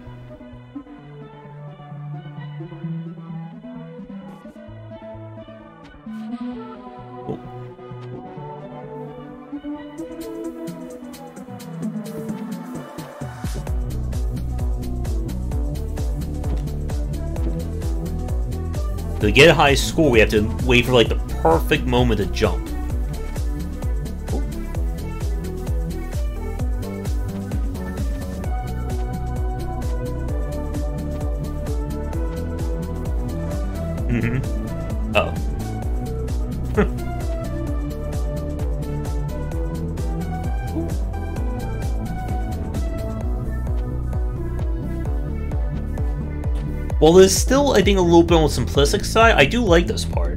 To get a high score, we have to wait for like the perfect moment to jump. Oh. While there's still, I think, a little bit on the simplistic side, I do like this part.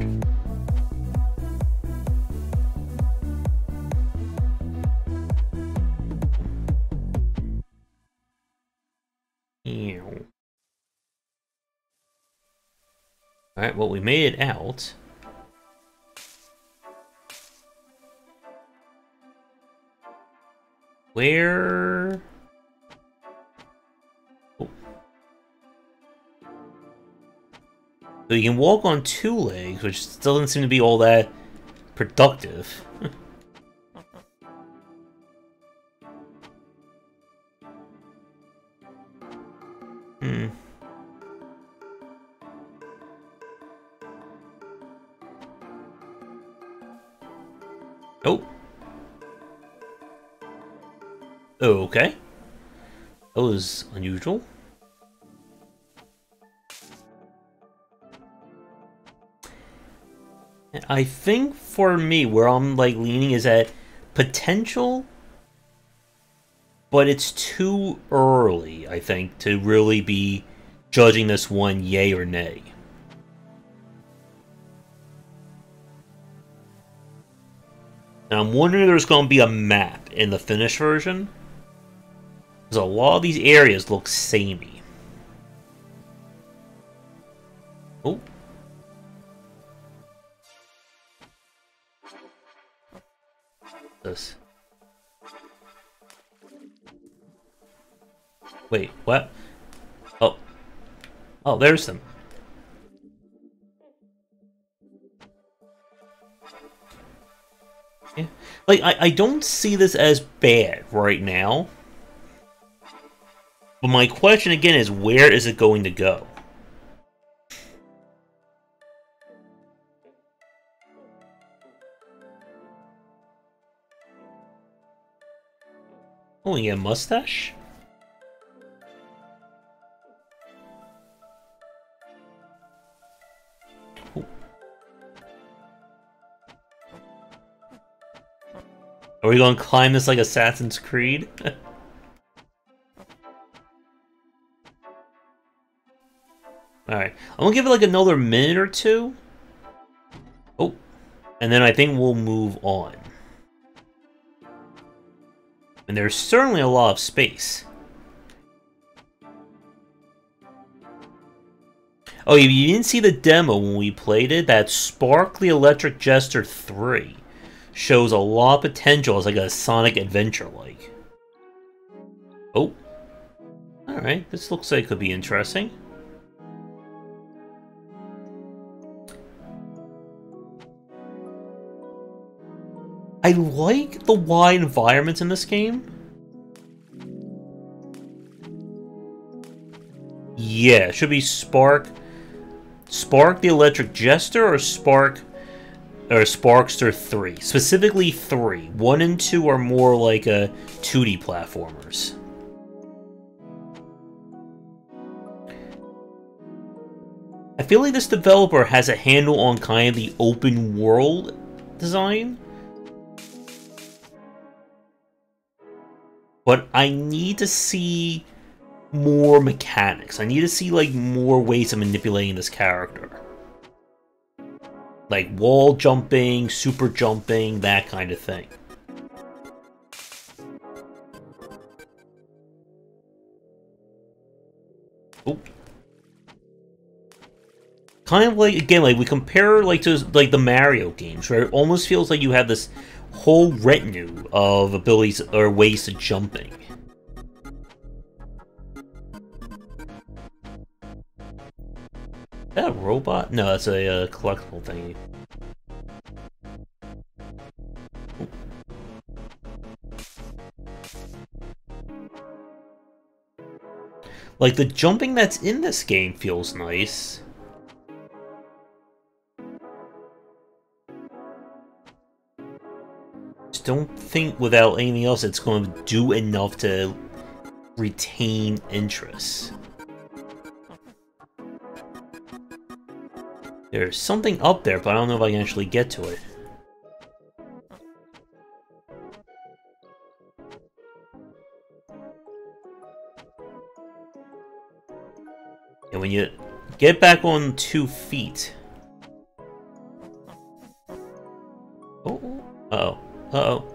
Alright, well, we made it out. Where... Oh. So you can walk on two legs, which doesn't seem to be all that productive. Oh. Okay. That was unusual. I think for me, where I'm like leaning is at potential, but it's too early, I think, to really be judging this one yay or nay. And I'm wondering if there's going to be a map in the finished version, because a lot of these areas look samey. Oh. This. Wait, what? Oh. Oh, there's them. Yeah. Like, I don't see this as bad right now. But my question again is, where is it going to go? Oh, he had a mustache? Oh. Are we going to climb this like Assassin's Creed? Alright, I'm going to give it like another minute or two. Oh, and then I think we'll move on. And there's certainly a lot of space. Oh, if you didn't see the demo when we played it, that Spark the Electric Jester 3 shows a lot of potential as like a Sonic adventure-like. Oh. Alright, this looks like it could be interesting. I like the wide environments in this game. Yeah, it should be Spark the Electric Jester or Sparkster 3. Specifically 3. 1 and 2 are more like a 2D platformers. I feel like this developer has a handle on kind of the open world design. But I need to see more mechanics. I need to see like more ways of manipulating this character. Like wall jumping, super jumping, that kind of thing. Oh. Kind of like, again, like we compare like to like the Mario games, where it almost feels like you have this whole retinue of abilities or ways to jumping. Is that a robot? No, that's a collectible thingy. Ooh. Like the jumping that's in this game feels nice. Don't think without anything else it's going to do enough to retain interest. There's something up there, but I don't know if I can actually get to it. And when you get back on 2 feet... Oh, uh-oh. Uh-oh.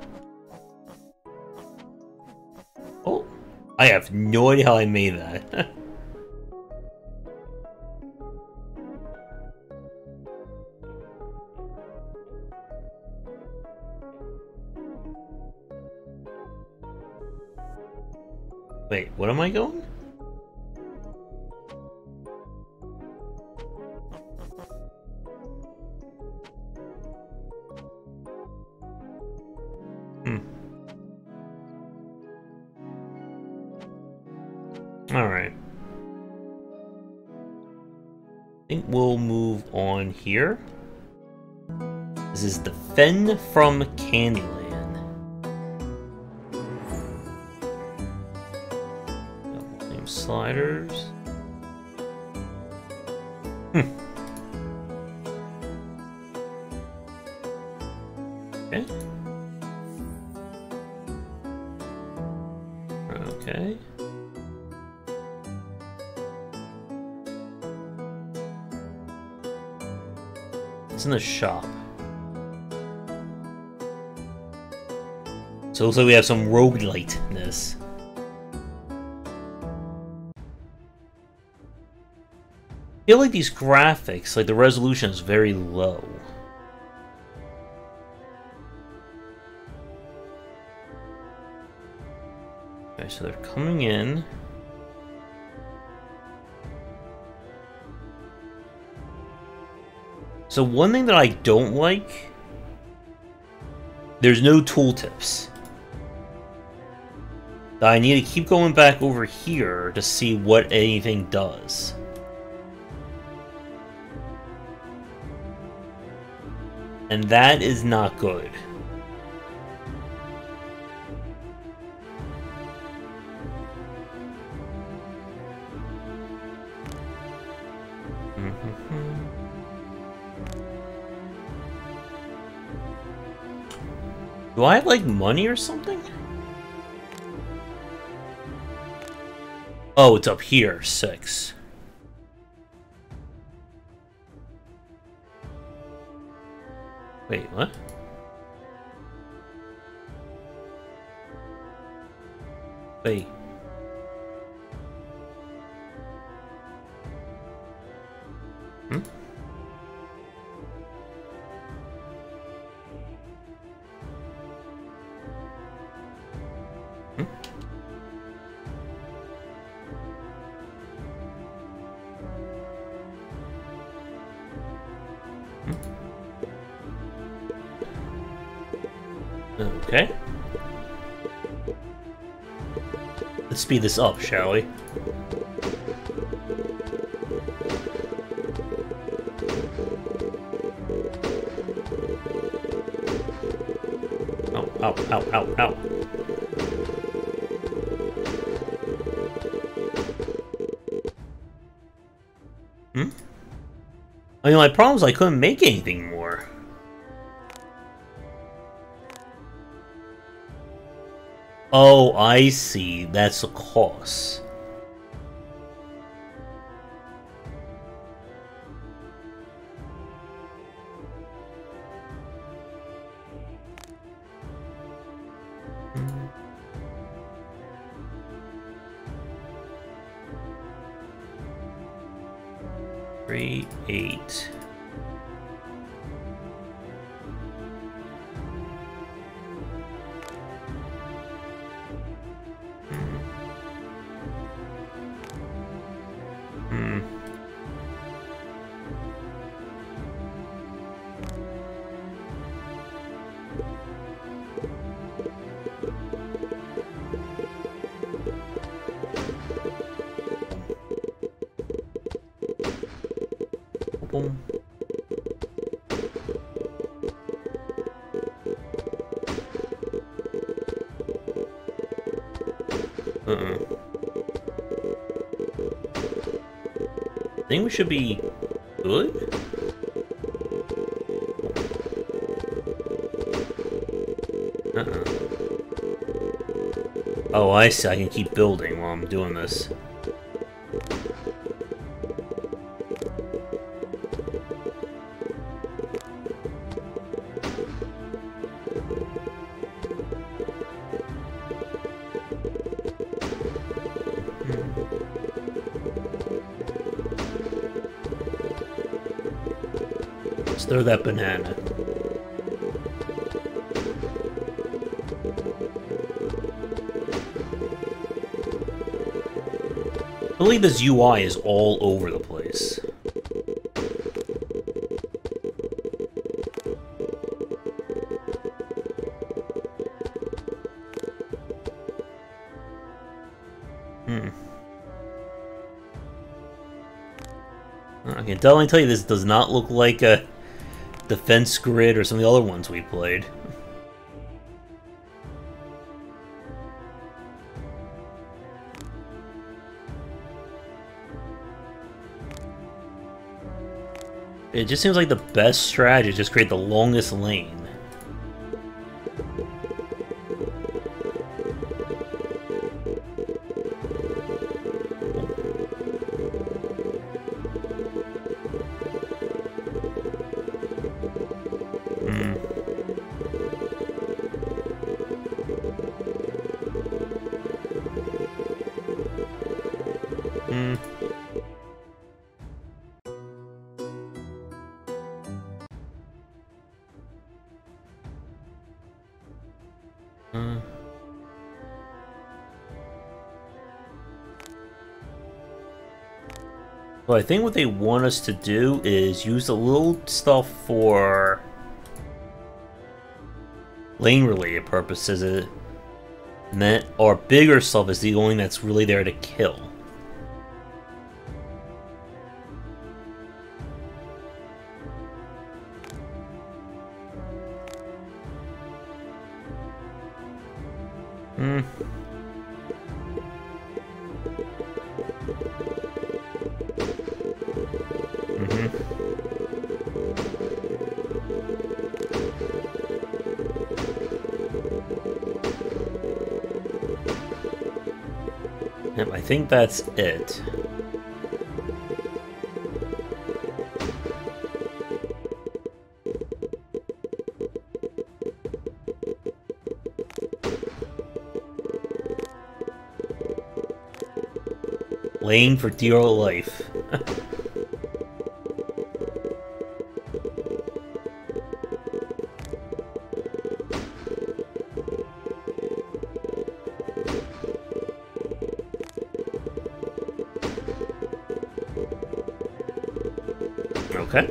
Oh, I have no idea how I made that. Wait, what am I going? Alright. I think we'll move on here. This is the Fen from Candyland. Double name sliders. Okay. Okay. It's in the shop. So it looks like we have some roguelite-ness. I feel like these graphics, like the resolution is very low. Okay, so they're coming in. So one thing that I don't like, there's no tooltips. I need to keep going back over here to see what anything does. And that is not good. Do I have, like, money or something? Oh, it's up here. 6. Wait, what? Wait. Hmm? Okay. Let's speed this up, shall we? Ow, ow, ow, ow, ow. I mean, my problem is I couldn't make anything more. Oh, I see. That's a cost. Three, 8. Boom. I think we should be good. Oh, I see. I can keep building while I'm doing this. Let's throw that banana. I believe this UI is all over the place. I can definitely tell you this does not look like a Defense Grid or some of the other ones we played. It just seems like the best strategy is just create the longest lane. So I think what they want us to do is use the little stuff for lane-related purposes, and then our bigger stuff is the only that's really there to kill. Yep, I think that's it. Lane for dear life. Okay.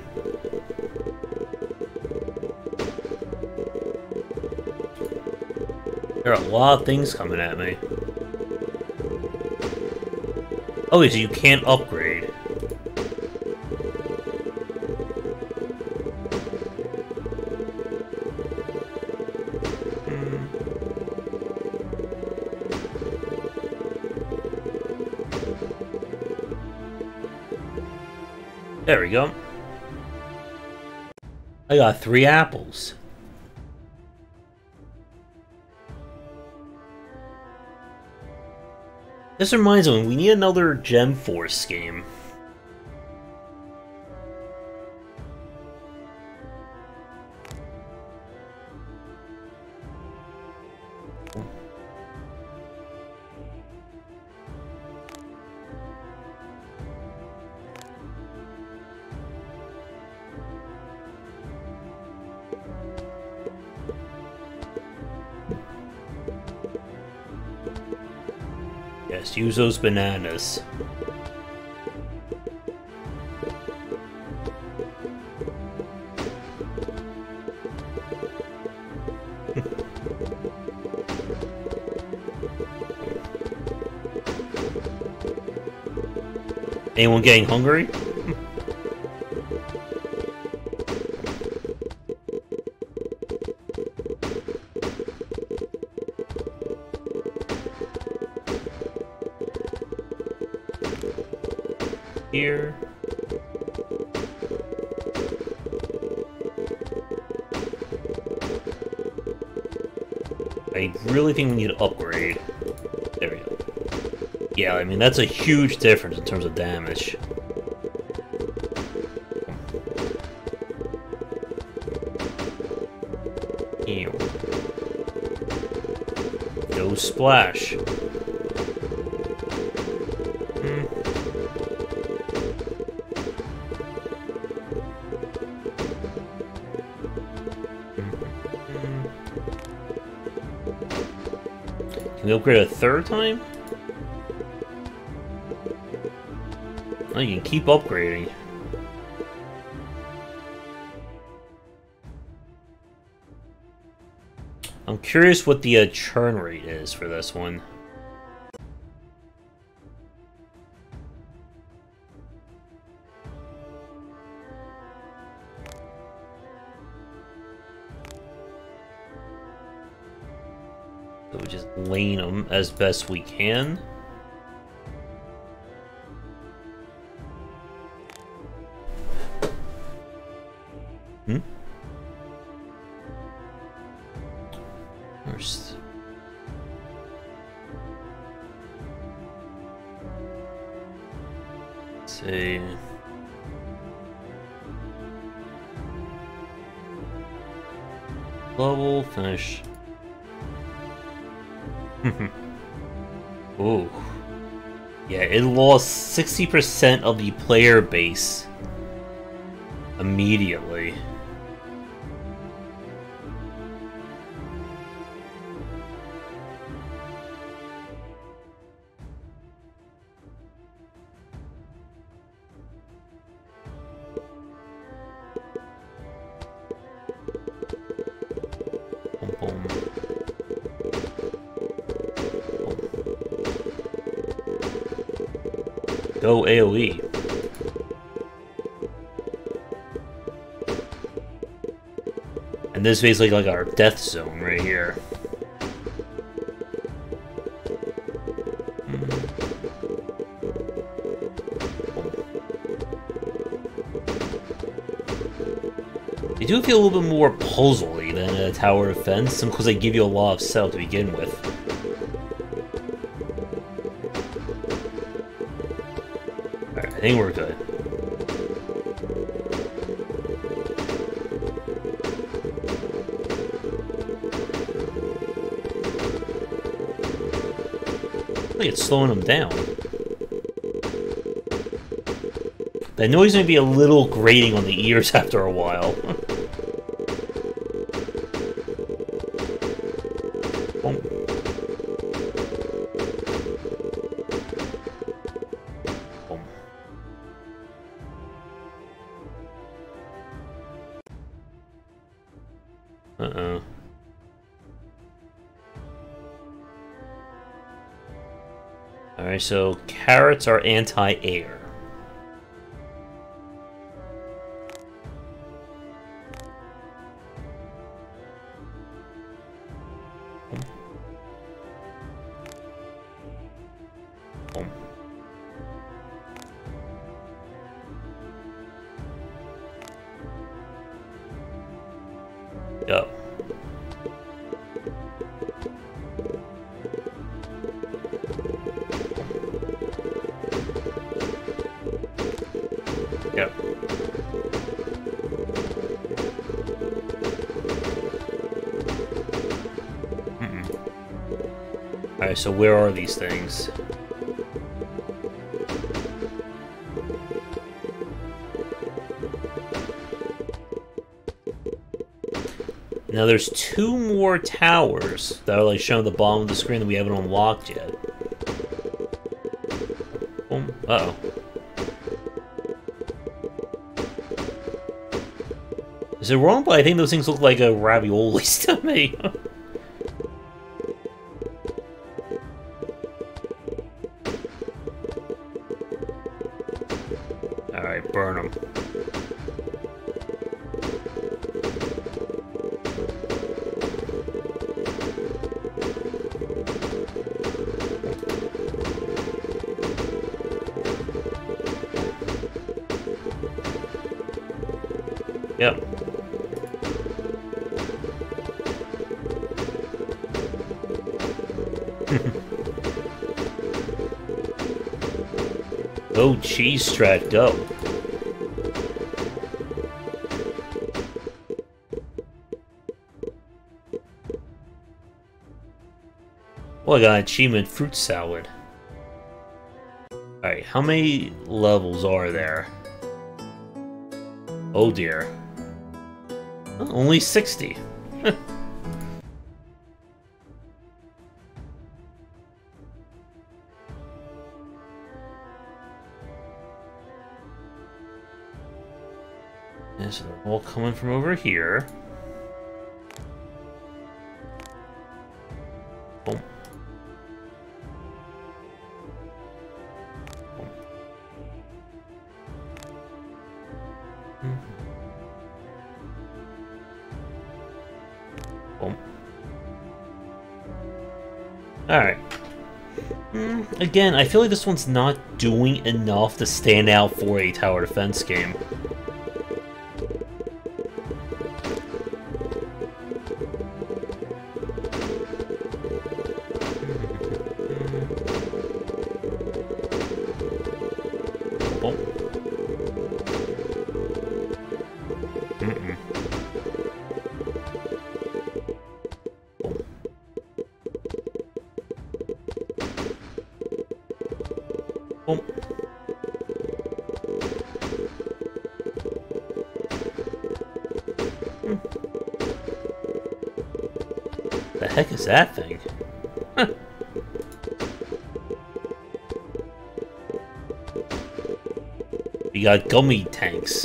There are a lot of things coming at me. Oh, so you can't upgrade. There we go. I got 3 apples. This reminds me, we need another Gem Force game. Yes, use those bananas. Anyone getting hungry? Here. I really think we need to upgrade. There we go. Yeah, I mean, that's a huge difference in terms of damage. Ew. No splash. Can we upgrade a 3rd time? Oh, you can keep upgrading. I'm curious what the churn rate is for this one. So we just lane them as best we can. First. Let's see. Level, finish. Ooh. Yeah, it lost 60% of the player base immediately. Boom, boom. Go AoE. And this is basically like our death zone right here. They do feel a little bit more puzzly than a tower defense, because they give you a lot of setup to begin with. Alright, I think we're good. I think it's slowing them down. That noise may be a little grating on the ears after a while. Uh-oh. Alright, so carrots are anti-air. Go. Yep. Alright, so where are these things? Now there's two more towers that are like shown at the bottom of the screen that we haven't unlocked yet. Boom. Uh-oh. Is it wrong? But I think those things look like a raviolis to me. Alright, burn them. Yep. Oh, cheese strat, go. Well, I got an achievement, fruit salad. Alright, how many levels are there? Oh dear. Oh, only 60. And so they're all coming from over here. Boom. Boom. Boom. Alright. Again, I feel like this one's not doing enough to stand out for a tower defense game. Oh. Oh. The heck is that thing? Huh. We got gummy tanks.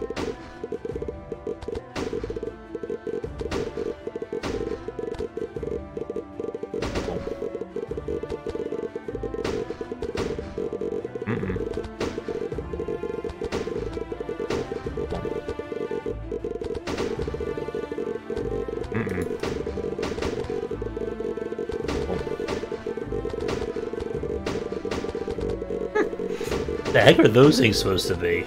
The heck are those things supposed to be?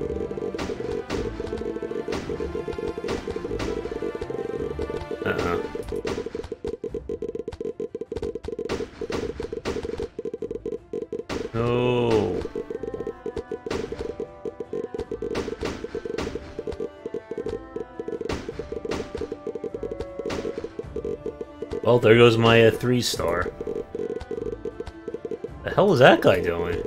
No. Well, there goes my 3-star. The hell is that guy doing?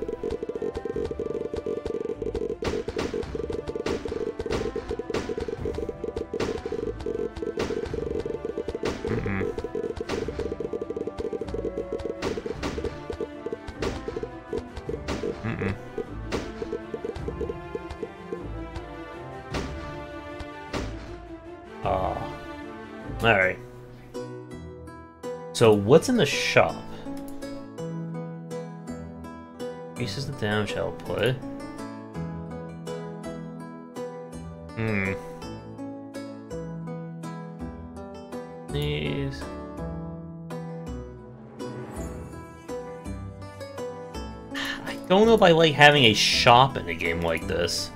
Alright. So, what's in the shop? Increases the damage output. These. I don't know if I like having a shop in a game like this.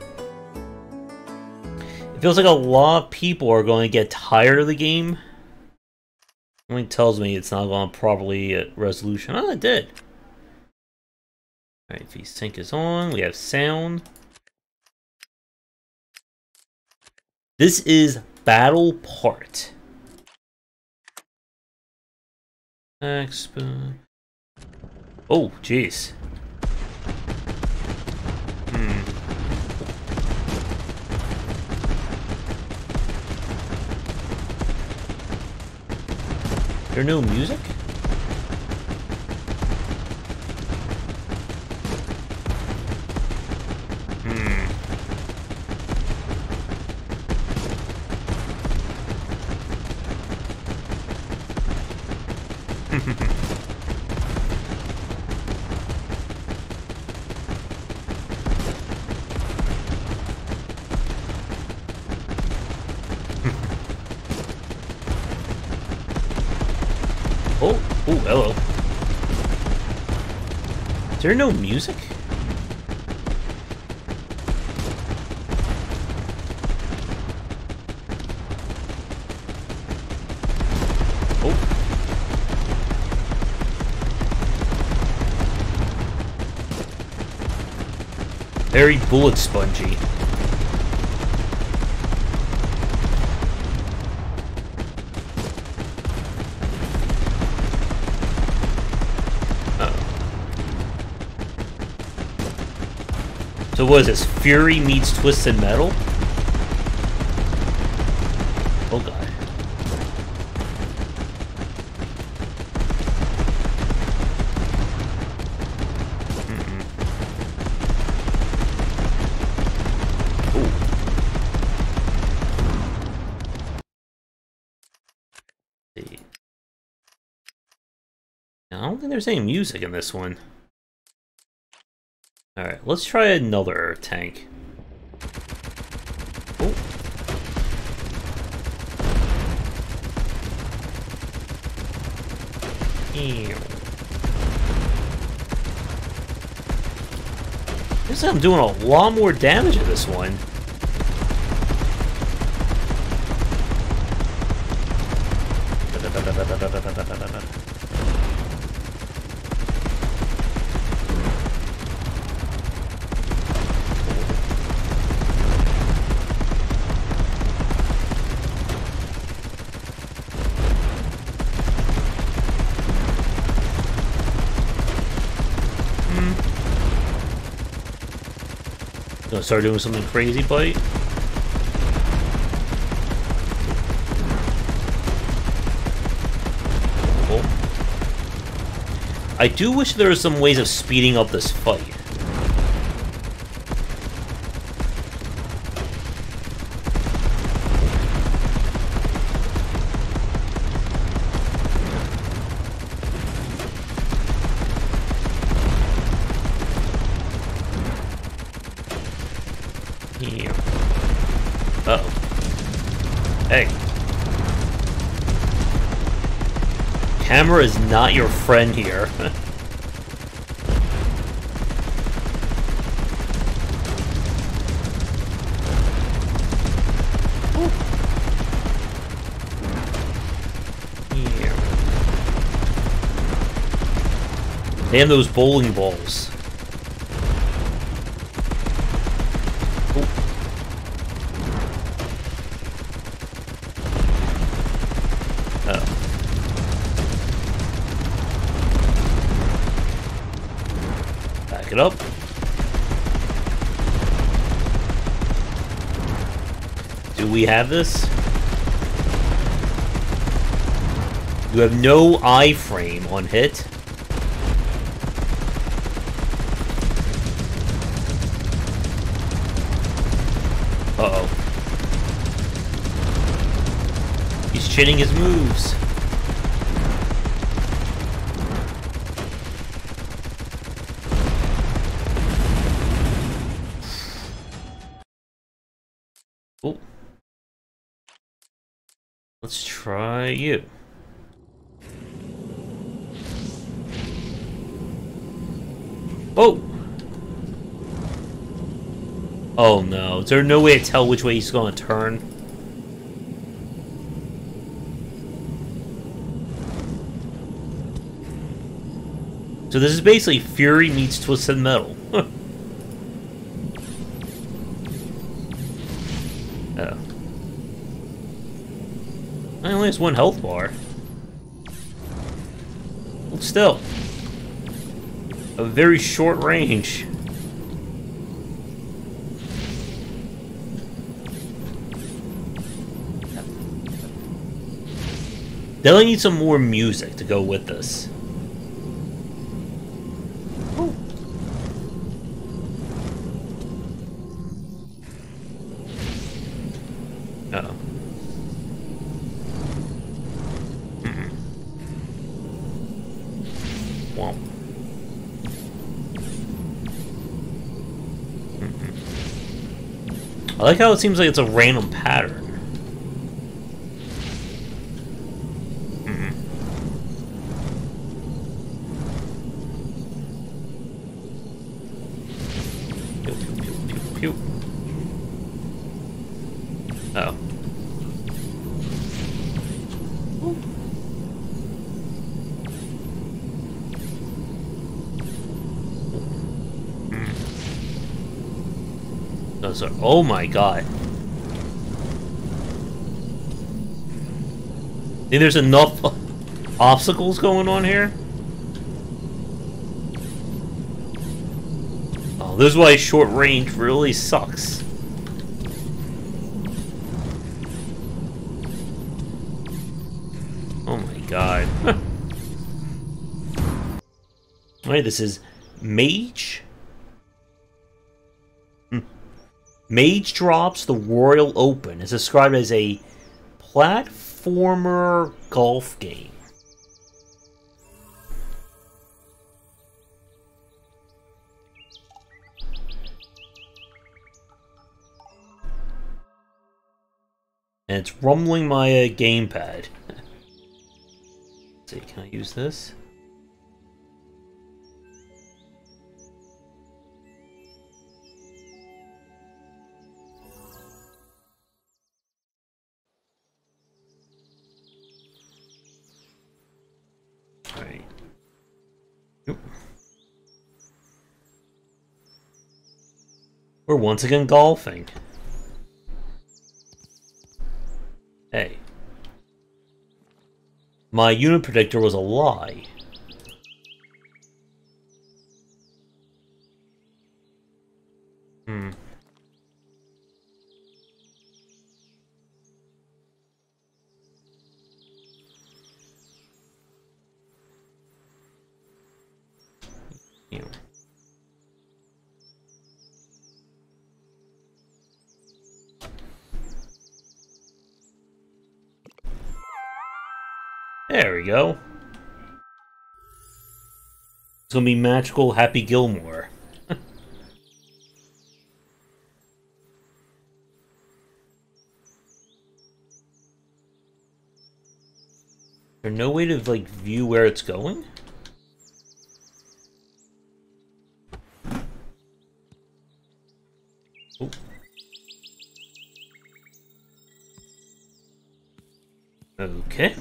It feels like a lot of people are going to get tired of the game. Only tells me it's not going properly at resolution. Oh, it did. Alright, VSync is on. We have sound. This is Battle Part. Expo. Oh, jeez. There no music? Oh, hello. Is there no music? Oh. Very bullet spongy. So what is this? Fury meets Twisted Metal? Oh god. I don't think there's any music in this one. Alright, let's try another tank. Oh. Ew. Looks like I'm doing a lot more damage at this one. Gonna start doing something crazy, Bite. Cool. I do wish there were some ways of speeding up this fight. Here. Uh-oh. Hey. Camera is not your friend here. Here. Damn those bowling balls. Back it up. Do we have this? You have no iframe on hit. Uh-oh. He's chinning his moves. Oh. Let's try you. Oh! Oh no, is there no way to tell which way he's gonna turn? So this is basically Fury meets Twisted Metal. Oh. I only has one health bar. Well, still. A very short range. Definitely need some more music to go with this. Oh. Uh-oh. Womp. I like how it seems like it's a random pattern. Pew, pew, pew, pew, pew. Oh. Those are, oh my god. Think there's enough obstacles going on here? Oh, this is why short range really sucks. Oh my god. Alright, this is Mage. Mage Drops the Royal Open. It's described as a platformer golf game. And it's rumbling my gamepad. Let's see, can I use this? We're once again golfing. Hey. My unit predictor was a lie. Ew. There we go. It's gonna be magical Happy Gilmore. There's no way to, like, view where it's going? Oh. Okay.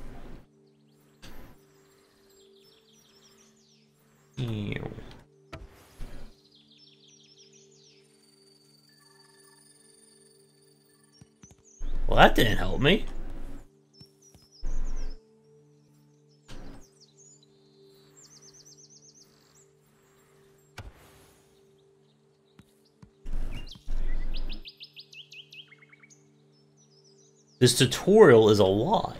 Ew. Well, that didn't help me. This tutorial is a lie.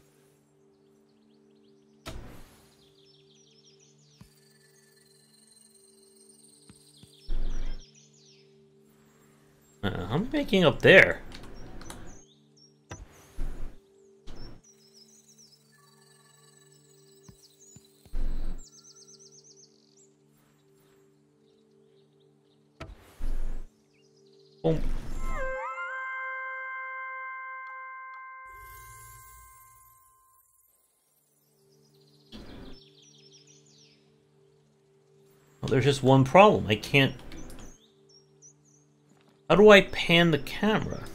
I'm making up there. Boom. Well, there's just one problem. I can't... How do I pan the camera?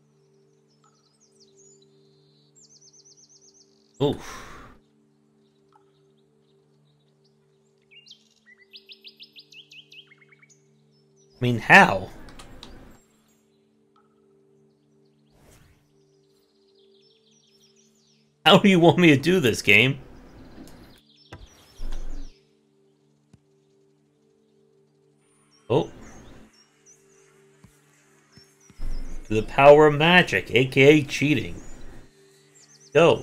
Oof. I mean, how? How do you want me to do this, game? Oh. The power of magic, aka cheating. Go.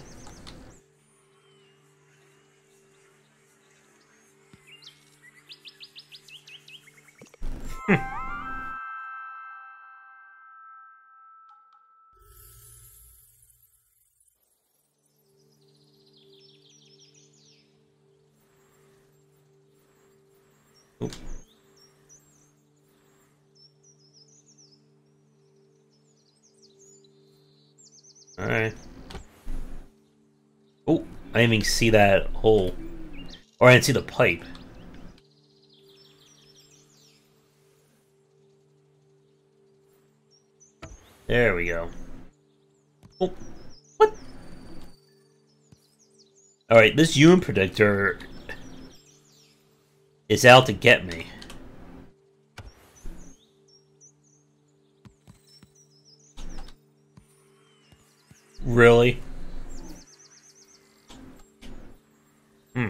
Oh. Alright. Oh, I didn't even see that hole. Or I didn't see the pipe. There we go. Oh, what? Alright, this unit predictor is out to get me. Really? Hmm.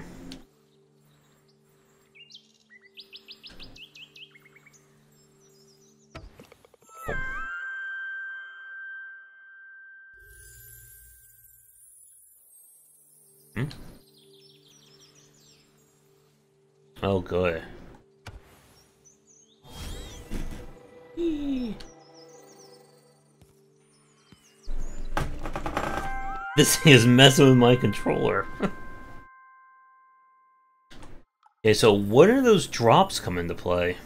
Hmm? Oh, good. This thing is messing with my controller. Okay, so when do those drops come into play?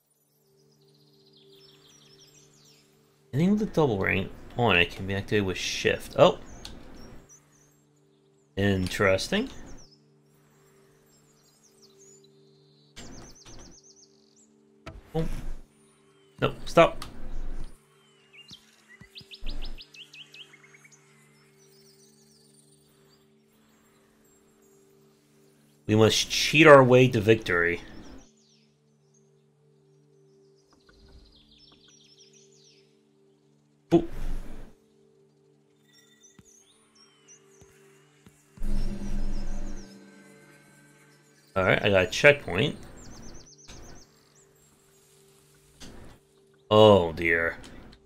Anything with a double ring on it can be activated with shift. Oh! Interesting. Oh. Nope, stop. We must cheat our way to victory. Alright, I got a checkpoint. Oh dear.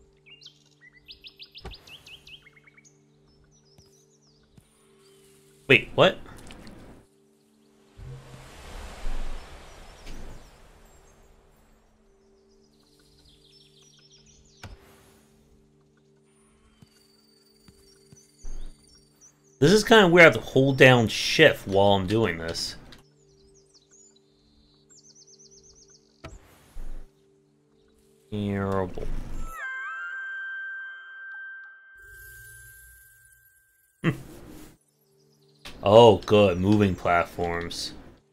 Wait, what? This is kind of weird. I have to hold down shift while I'm doing this. Terrible. Oh, good. Moving platforms.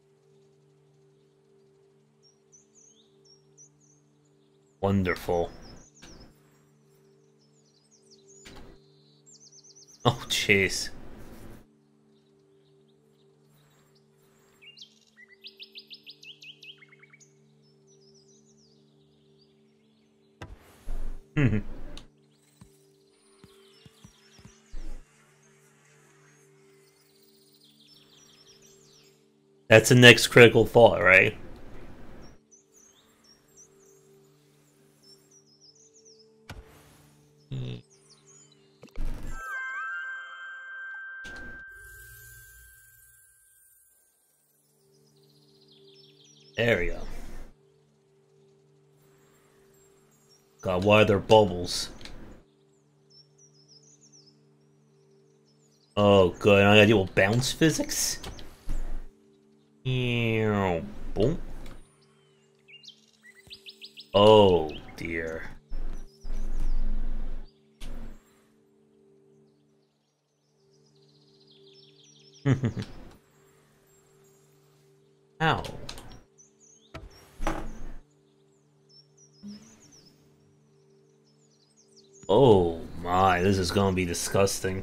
Wonderful. Oh, jeez. That's the next critical thought, right? There we go. God, why are there bubbles? Oh, good. I gotta deal with bounce physics? Boom. Oh, dear. Ow. Oh my, this is gonna be disgusting.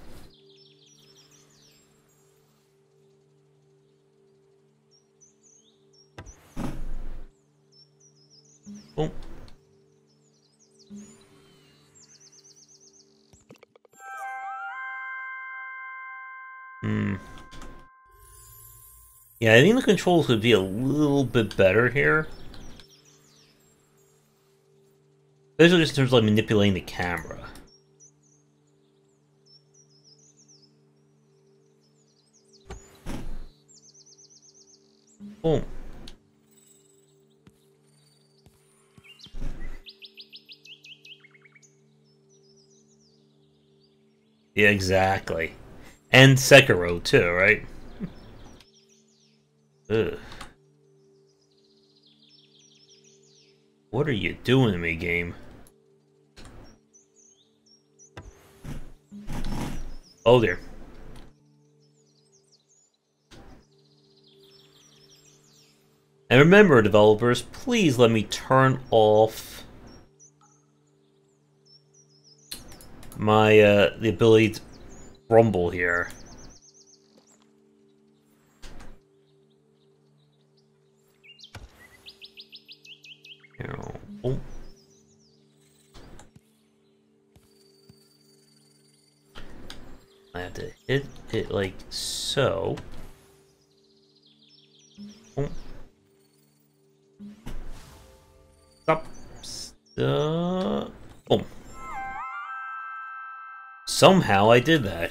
Oh. Yeah, I think the controls would be a little bit better here. Especially just in terms of like manipulating the camera. Boom. Yeah, exactly. And Sekiro too, right? Ugh. What are you doing to me, game? Oh dear. And remember, developers, please let me turn off my the ability to rumble here. Oh. I have to hit it like so. Oh. Stop. Stop. Oh. Somehow I did that.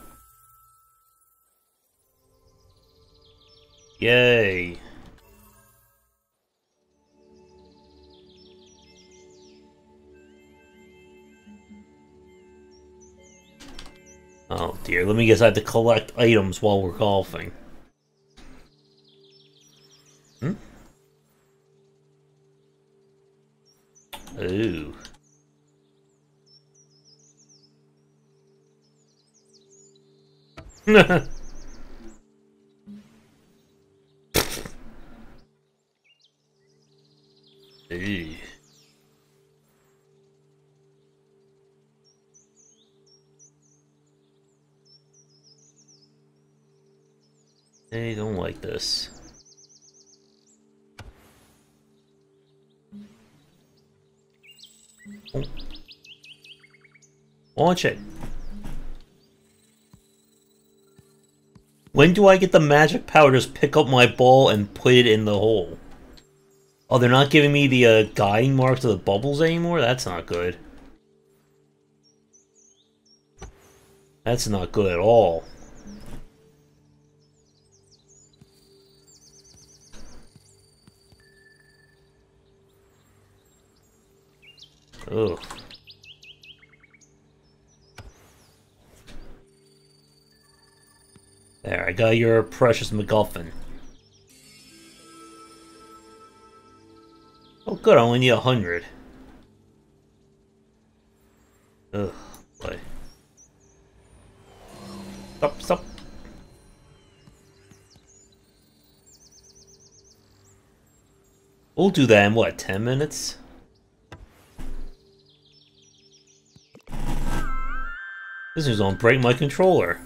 Yay. Oh dear, let me guess, I have to collect items while we're golfing. Hmm? Ooh. Ooh. They don't like this. Oh. Launch it. When do I get the magic power to just pick up my ball and put it in the hole? Oh, they're not giving me the guiding marks of the bubbles anymore? That's not good. That's not good at all. Ugh. There, I got your precious MacGuffin. Oh good, I only need 100. Ugh, boy. Stop, stop. We'll do that in, what, 10 minutes? This is gonna break my controller.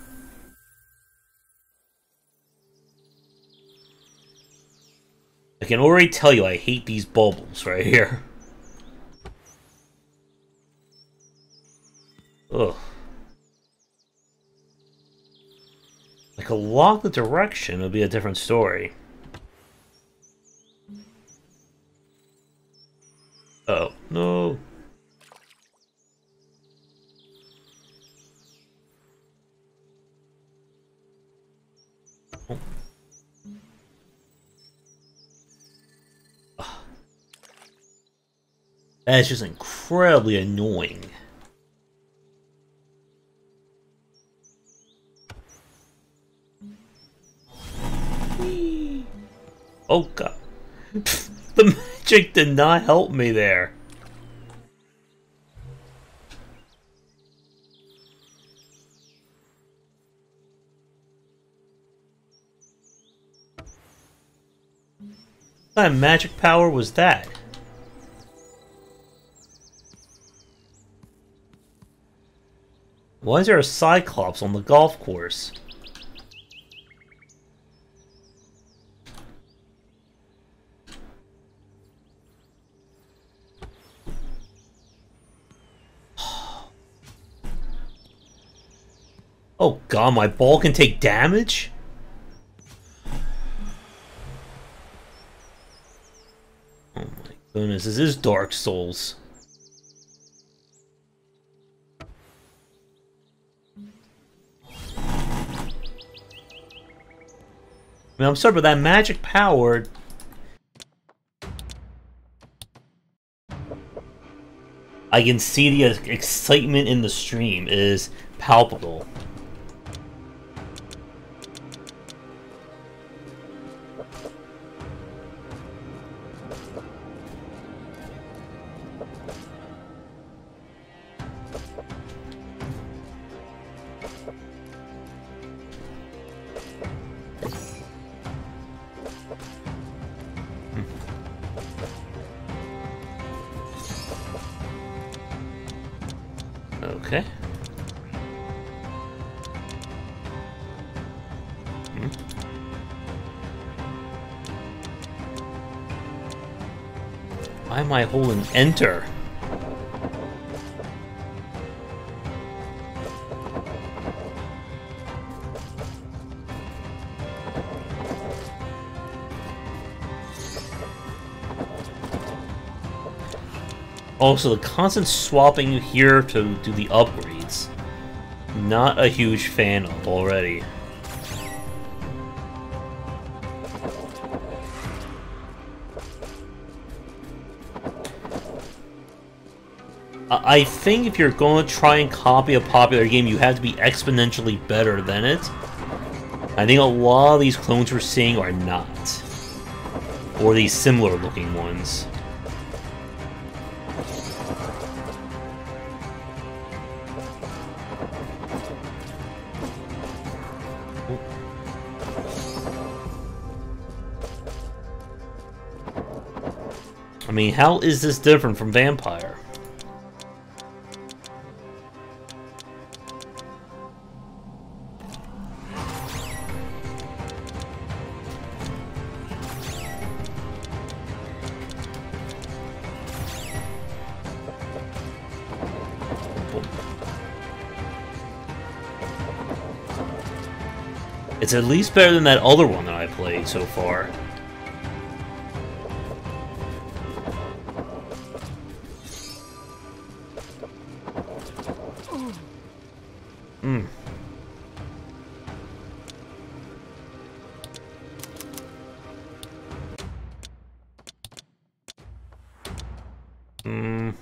I can already tell you I hate these bubbles right here. Ugh. I could lock the direction, it would be a different story. Oh, no. Oh. That's just incredibly annoying. Oh god. The magic did not help me there. What kind of magic power was that? Why is there a Cyclops on the golf course? Oh god, my ball can take damage? Oh my goodness, this is Dark Souls. I mean, I'm sorry, but that magic power... I can see the excitement in the stream is palpable. Okay. Why am I holding enter? Also, the constant swapping here to do the upgrades. Not a huge fan of already. I think if you're going to try and copy a popular game, you have to be exponentially better than it. I think a lot of these clones we're seeing are not. Or these similar looking ones. I mean, how is this different from Vampire? It's at least better than that other one that I played so far. Hmm. Hmm.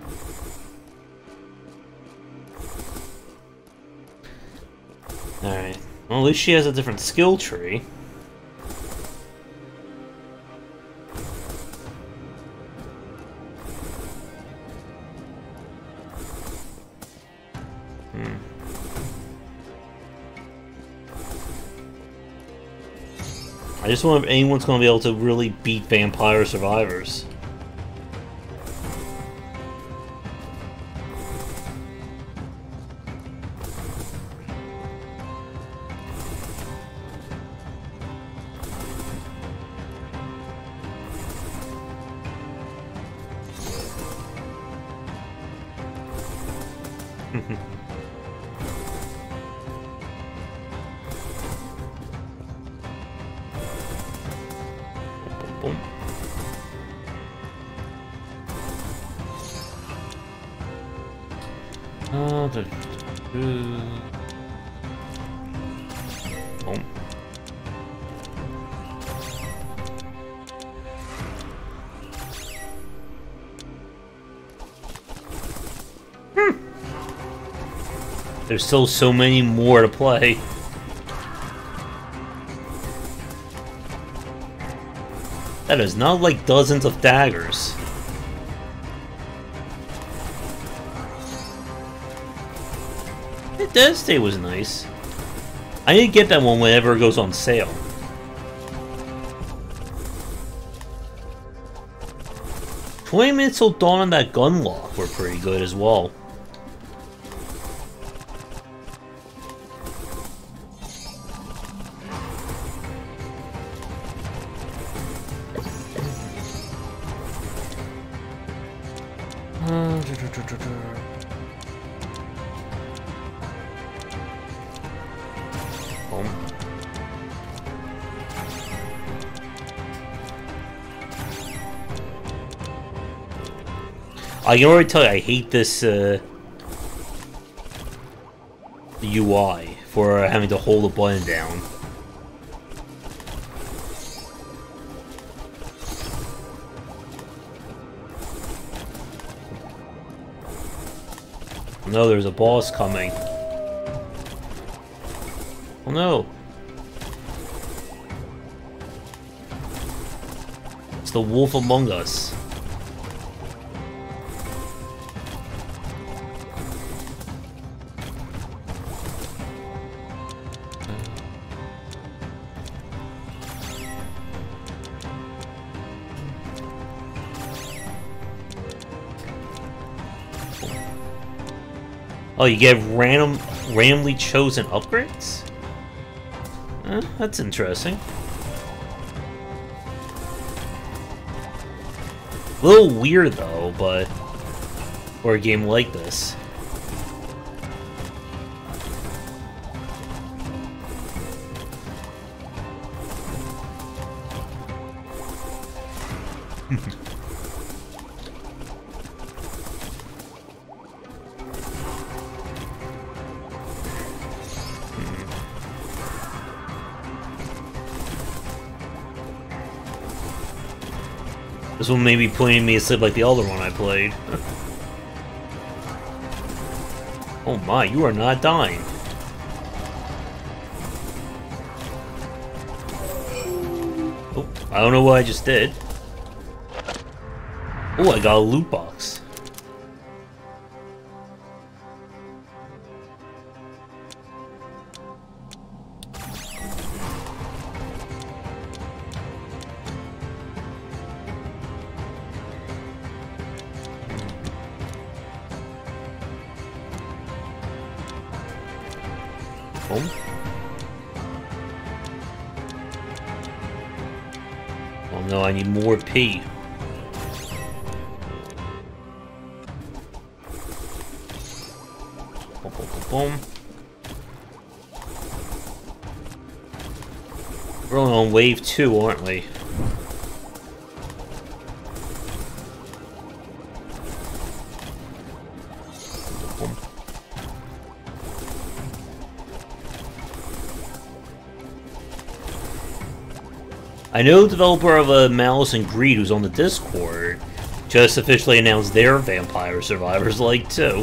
Alright. Well, at least she has a different skill tree. I just wonder if anyone's going to be able to really beat Vampire Survivors. Boom. Boom. There's still so many more to play. That is not like dozens of daggers. Dead State was nice. I need to get that one whenever it goes on sale. "20 Minutes Till Dawn" and that Gunlock were pretty good as well. I can already tell you, I hate this UI for having to hold the button down. No, there's a boss coming. Oh no. It's the Wolf Among Us. Oh, you get randomly chosen upgrades? That's interesting. A little weird though, but for a game like this. This one may be putting me asleep like the other one I played. Oh my, you are not dying. Oh, I don't know what I just did. Oh, I got a loot box. Boom. Oh no, I need more P. Boom, boom, boom, boom. We're on wave 2, aren't we? I know the developer of Malice and Greed, who's on the Discord, just officially announced their Vampire Survivors like too.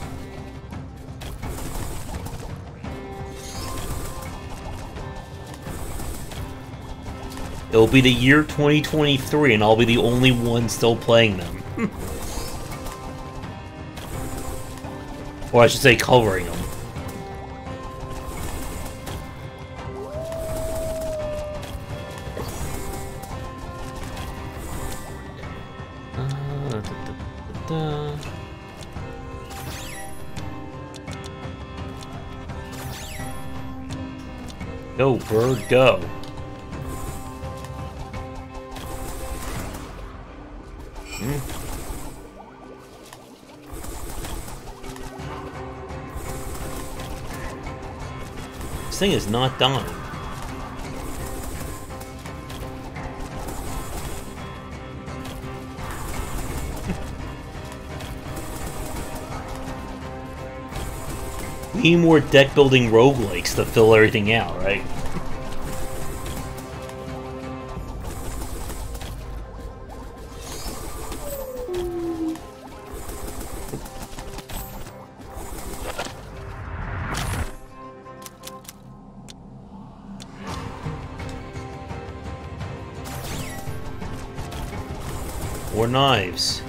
It'll be the year 2023, and I'll be the only one still playing them. Or I should say, covering them. Go, bird, go. This thing is not dying. We need more deck building roguelikes to fill everything out, right? Or knives.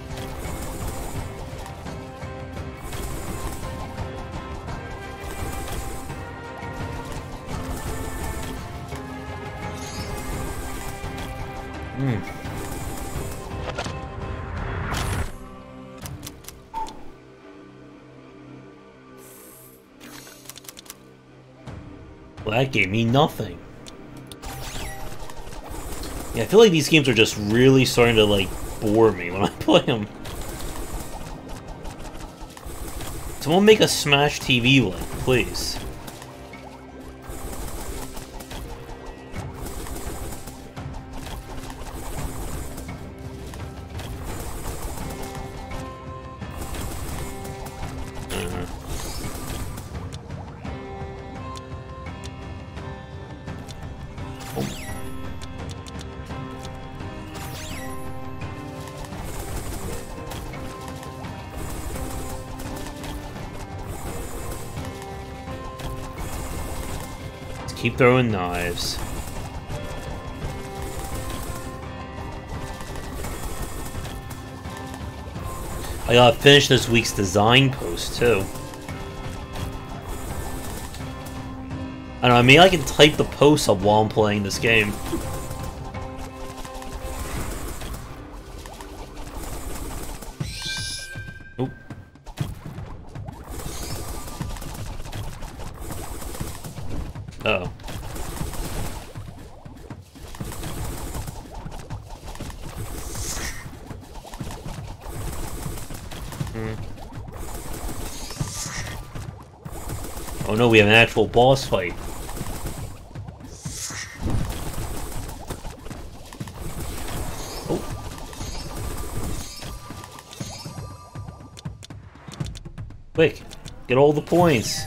Well, that gave me nothing. Yeah, I feel like these games are just really starting to, like, bore me when I play them. Someone make a Smash TV link, please. Keep throwing knives. I gotta finish this week's design post too. I don't know, I mean I can type the post up while I'm playing this game. Oop. Uh-oh. Oh no, we have an actual boss fight. Oh. Quick, get all the points.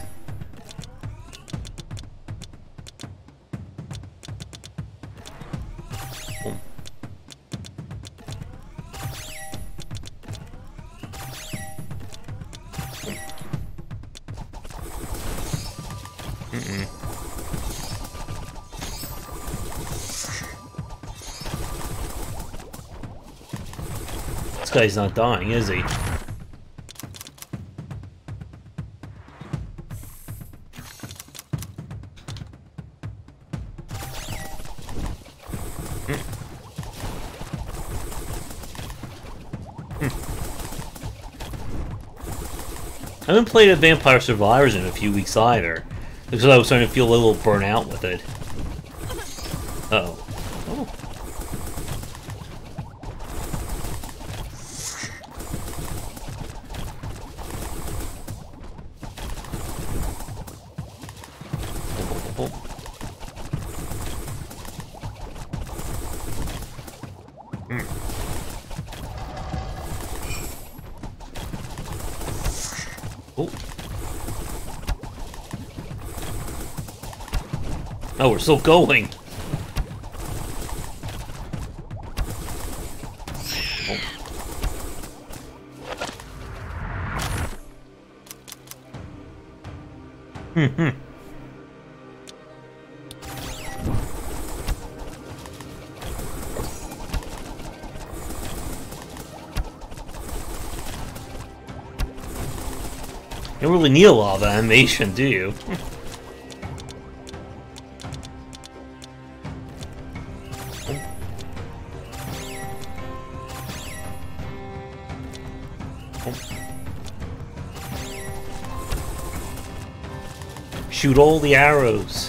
This guy's not dying, is he? I haven't played a Vampire Survivors in a few weeks either, because I was starting to feel a little burnt out with it. Uh-oh. Oh. Oh, we're still going. Hmm. You don't really need a lot of animation, do you? Shoot all the arrows.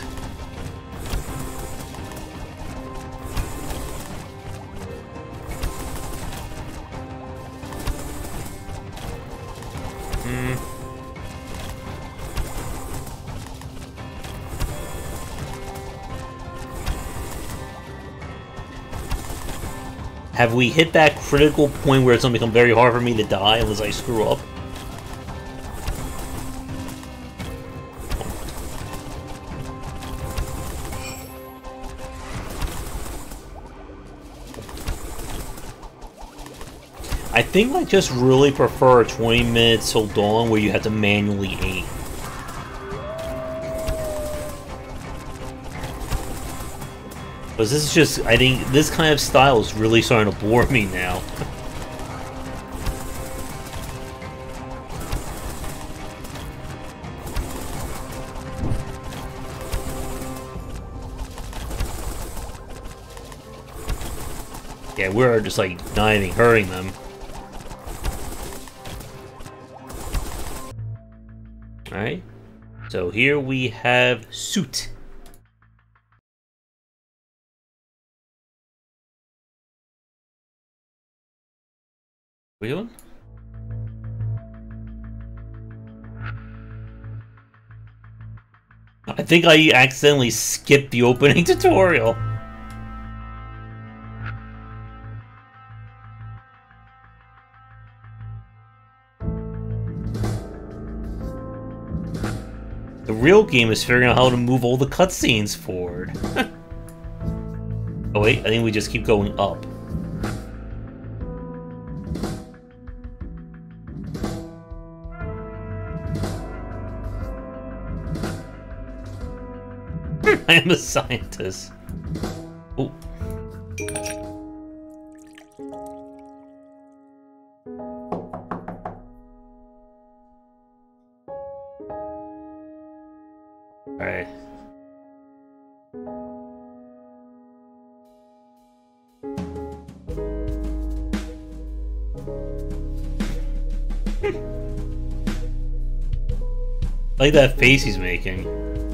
Have we hit that critical point where it's going to become very hard for me to die unless I screw up? I think I just really prefer 20 minutes till dawn where you have to manually aim. Because this is just, I think this kind of style is really starting to bore me now. Yeah, we're just like not even hurting them. Alright, so here we have Suit. What are you doing? I think I accidentally skipped the opening tutorial. The real game is figuring out how to move all the cutscenes forward. Oh wait, I think we just keep going up. I am a scientist. Oh. Alright. Like that face he's making.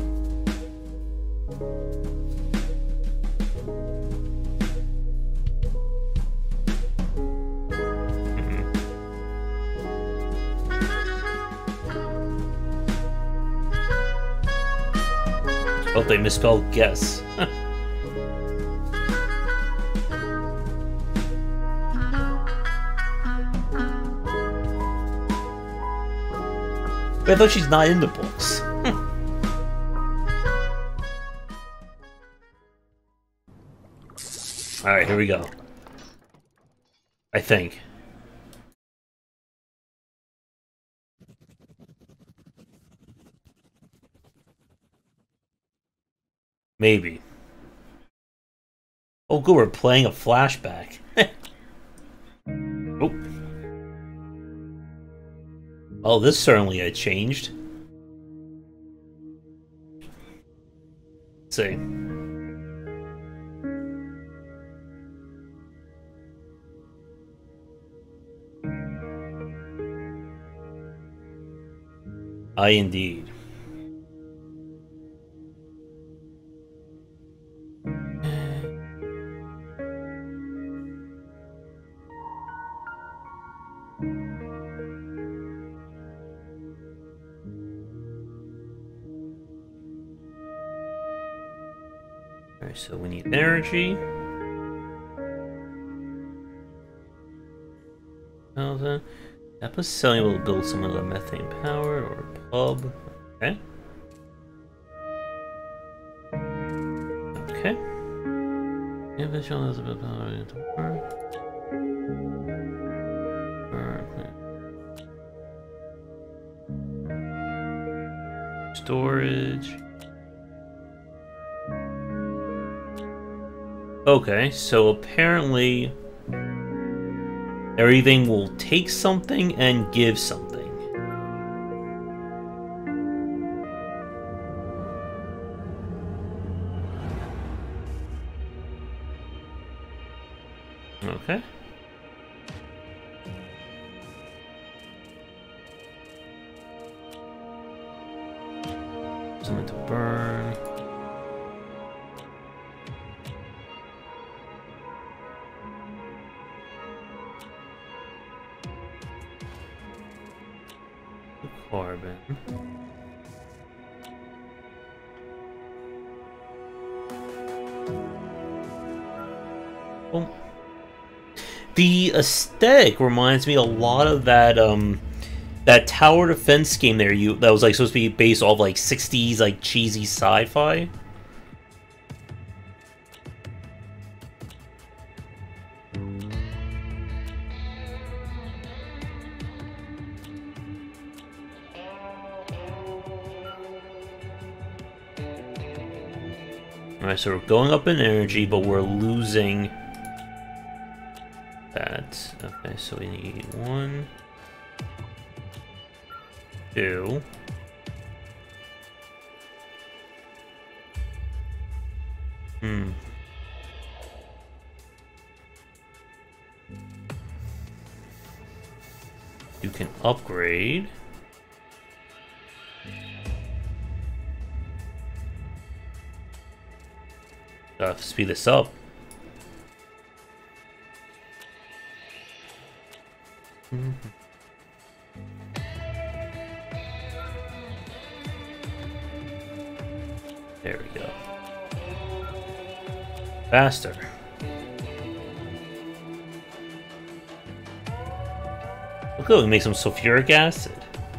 Oh, they misspelled guess. But I thought she's not in the books. Alright, here we go. I think. Maybe. Oh good, we're playing a flashback. Oh. Oh, this certainly had changed. Let's see. Aye, indeed. Alright, so we need energy. That was selling will build some of the methane power or a pub. Okay. Okay. Visual has a bit of power to work. Storage. Okay, so apparently everything will take something and give something. Okay. Something to burn. Carbon. Oh. The aesthetic reminds me a lot of that that tower defense game there that was like supposed to be based off like 60s like cheesy sci-fi. Alright, so we're going up in energy, but we're losing that. Okay, so we need 1, 2. You can upgrade. Speed this up. There we go. Faster. Look, we make some sulfuric acid.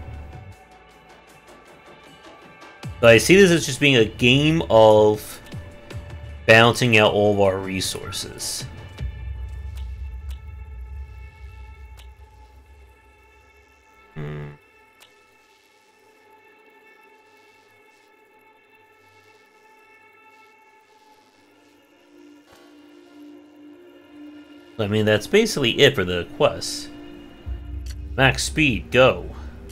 But I see this as just being a game of balancing out all of our resources. I mean, that's basically it for the quest. Max speed, go.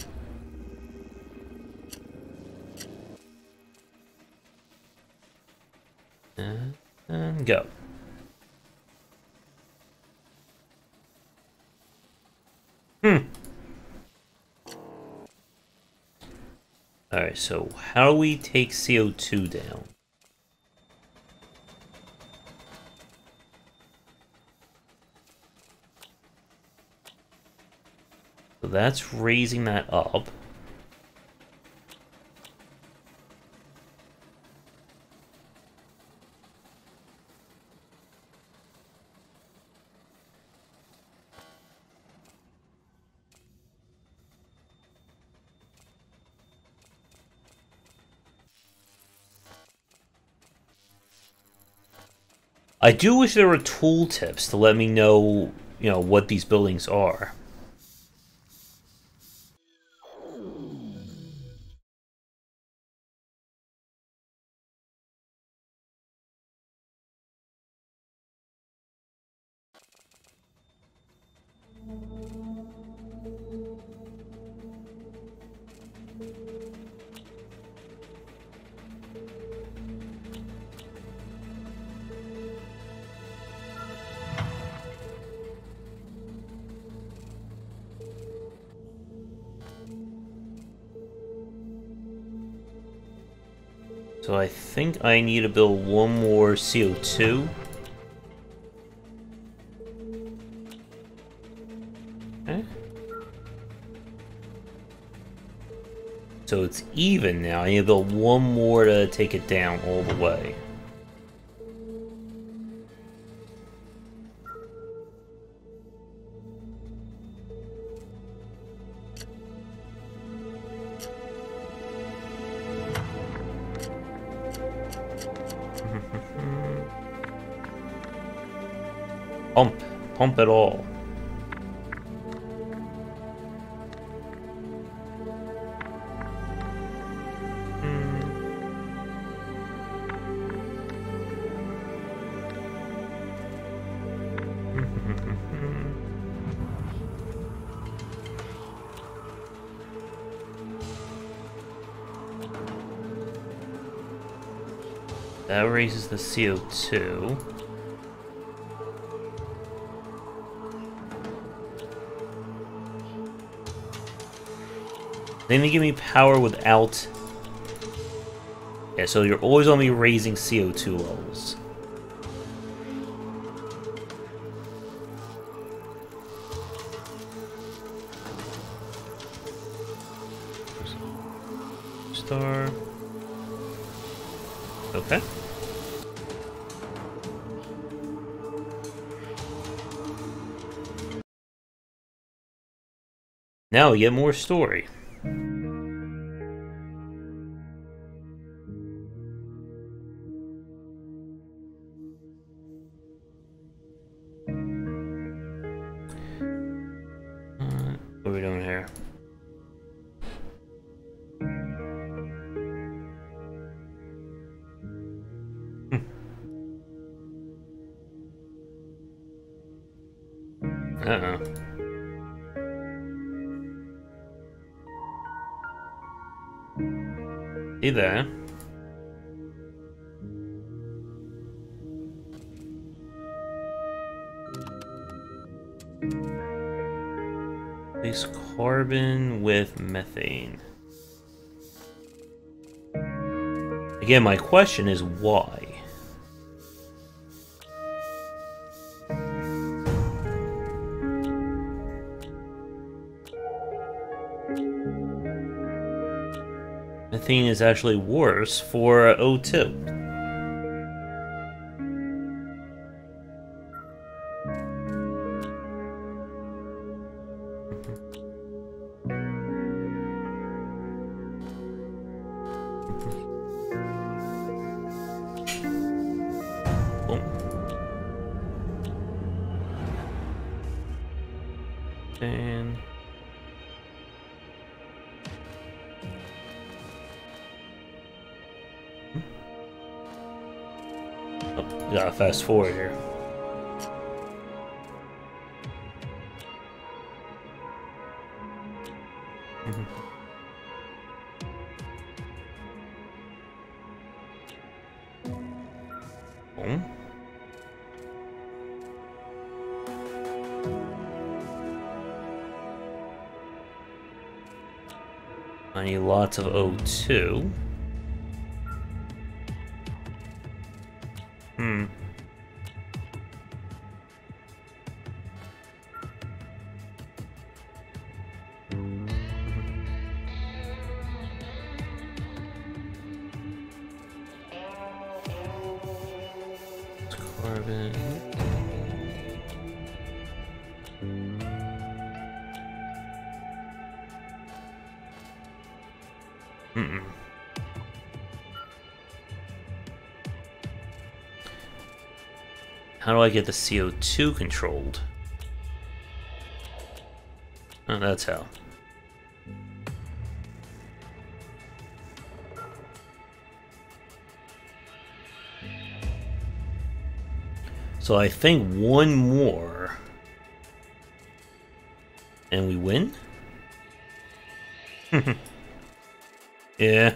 And go. Alright, so how do we take CO2 down? So that's raising that up. I do wish there were tooltips to let me know, what these buildings are. So I think I need to build one more CO2. Okay. So it's even now. I need to build one more to take it down all the way. Pump it all. That raises the CO2. Then they give me power without... Yeah, so you're always going to be raising CO2 levels. Star. Okay. Now we get more story. What are we doing here? Uh-oh. See there. Replace carbon with methane. Again, my question is why? Methane is actually worse for O2. Boom. And oh, gotta fast forward here. Boom. I need lots of O2. Carbon. How do I get the CO2 controlled? Oh, that's how. So I think one more and we win? Yeah.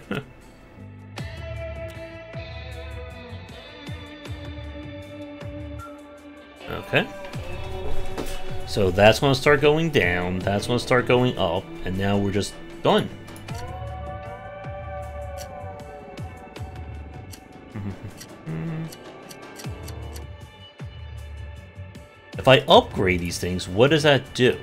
Okay. So that's going to start going down, that's going to start going up, and now we're just done. If I upgrade these things, what does that do?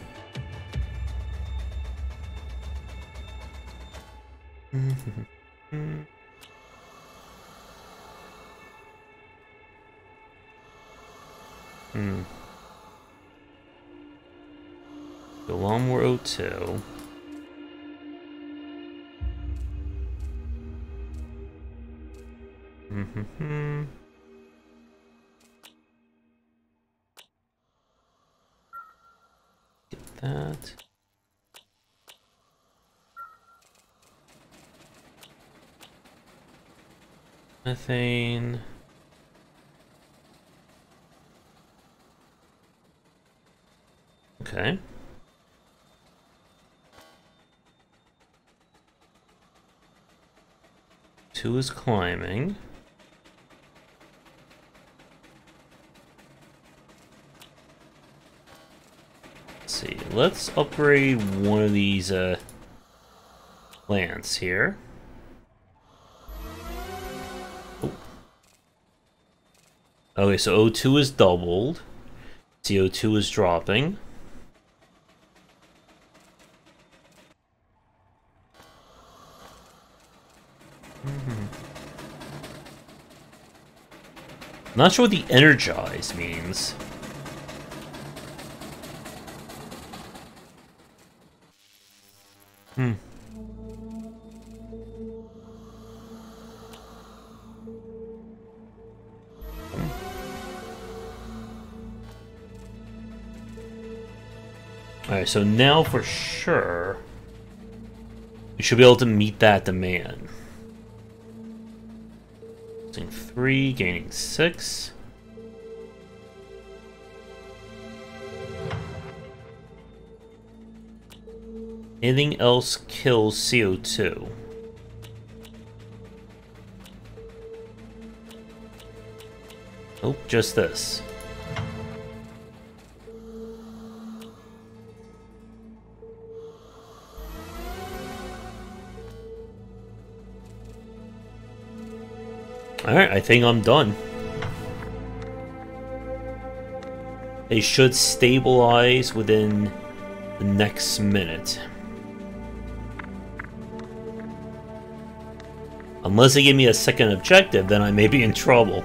Go on more O2. Mm-hmm. Get that. Methane. Okay. Two is climbing. Let's see. Let's upgrade one of these plants here. Oh. Okay, so O2 is doubled. CO2 is dropping. Not sure what the energize means. Alright, so now for sure, we should be able to meet that demand. Losing 3, gaining 6. Anything else kills CO2. Nope, just this. Alright, I think I'm done. They should stabilize within the next minute. Unless they give me a second objective, then I may be in trouble.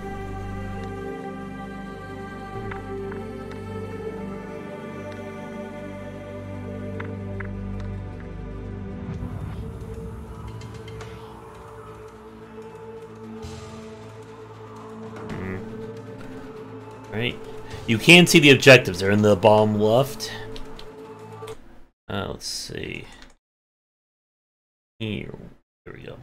Right. You can see the objectives. They're in the bottom left. Let's see. Here we go.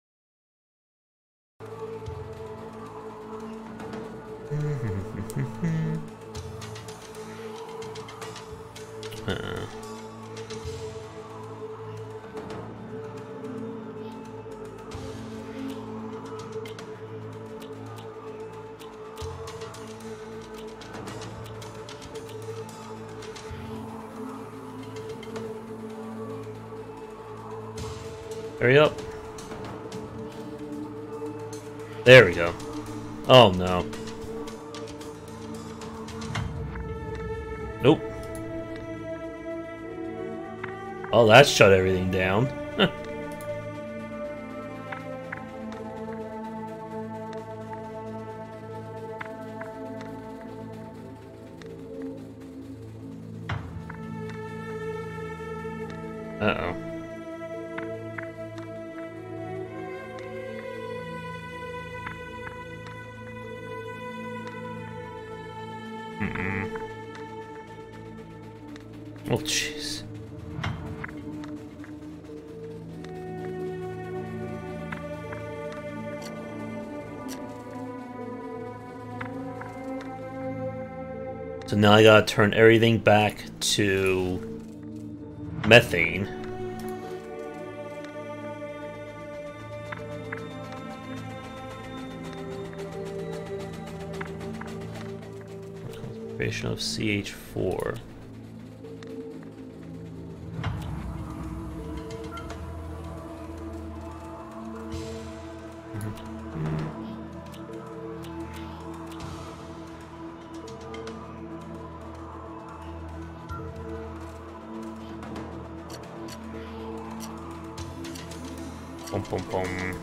Hurry up. There we go. Oh no. Nope. Oh, that shut everything down. Uh-oh. Oh, jeez. So now I gotta turn everything back to methane. Concentration of CH4. Pum pum pum.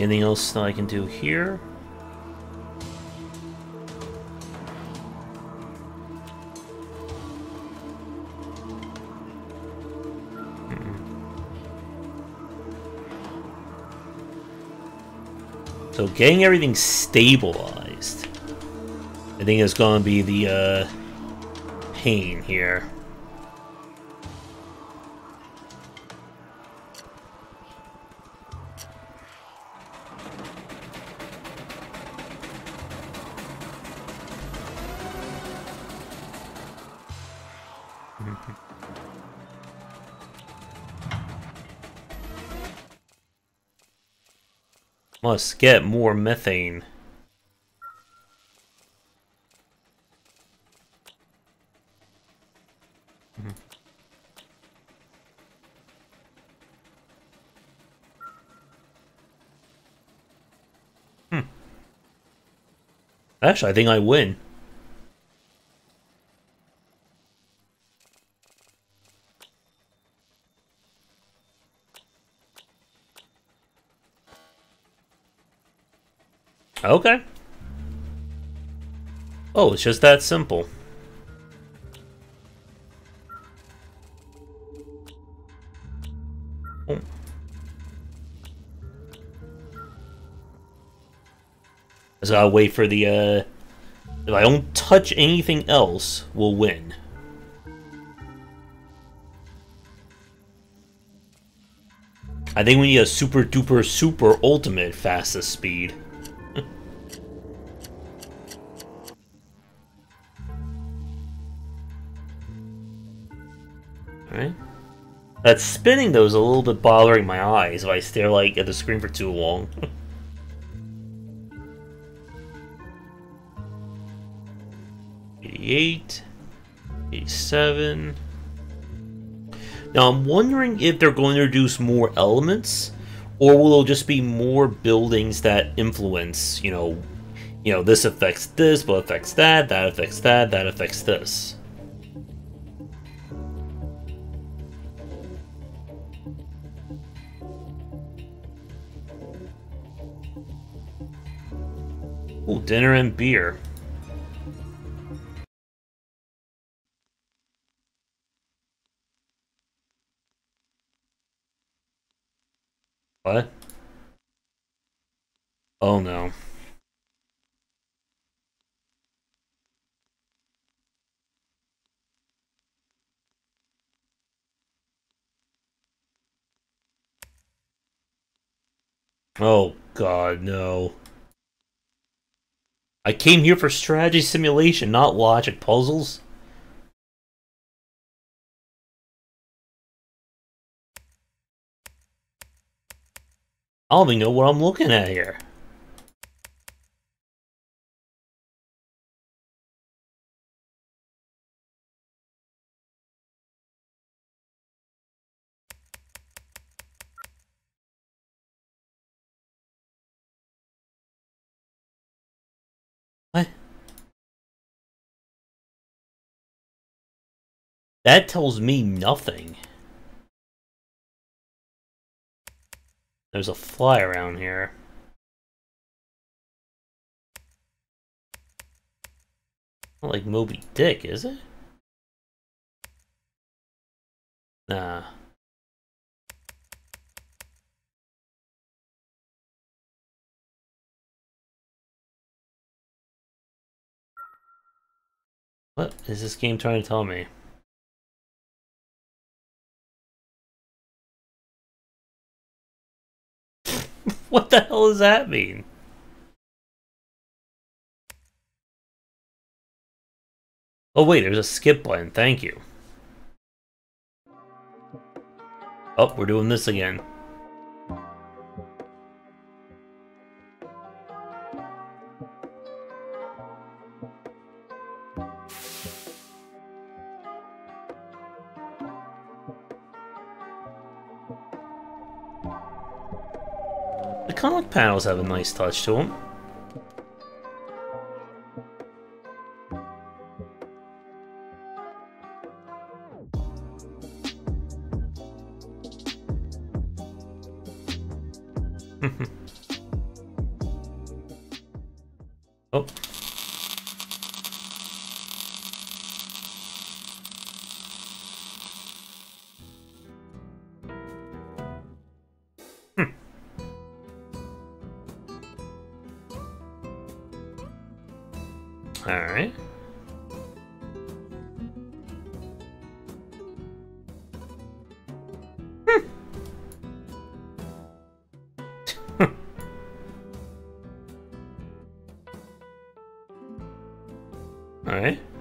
Anything else that I can do here? So getting everything stabilized, I think is going to be the pain here. Must get more methane. Actually, I think I win. Okay. Oh, it's just that simple. Oh. I gotta wait for the, if I don't touch anything else, we'll win. I think we need a super duper super ultimate fastest speed. Alright. That spinning though is a little bit bothering my eyes if I stare like at the screen for too long. 88, 87. Now I'm wondering if they're going to introduce more elements, or will it just be more buildings that influence, you know, this affects this, but affects that, that affects that, that affects this. Ooh, dinner and beer. What? Oh no. Oh god, no. I came here for strategy simulation, not logic puzzles. I don't even know what I'm looking at here. What? That tells me nothing. There's a fly around here. Not like Moby Dick, is it? Nah. What is this game trying to tell me? What the hell does that mean? Oh wait, there's a skip button, thank you. Oh, we're doing this again. The comic panels have a nice touch to them. Oh. Alright. Alright.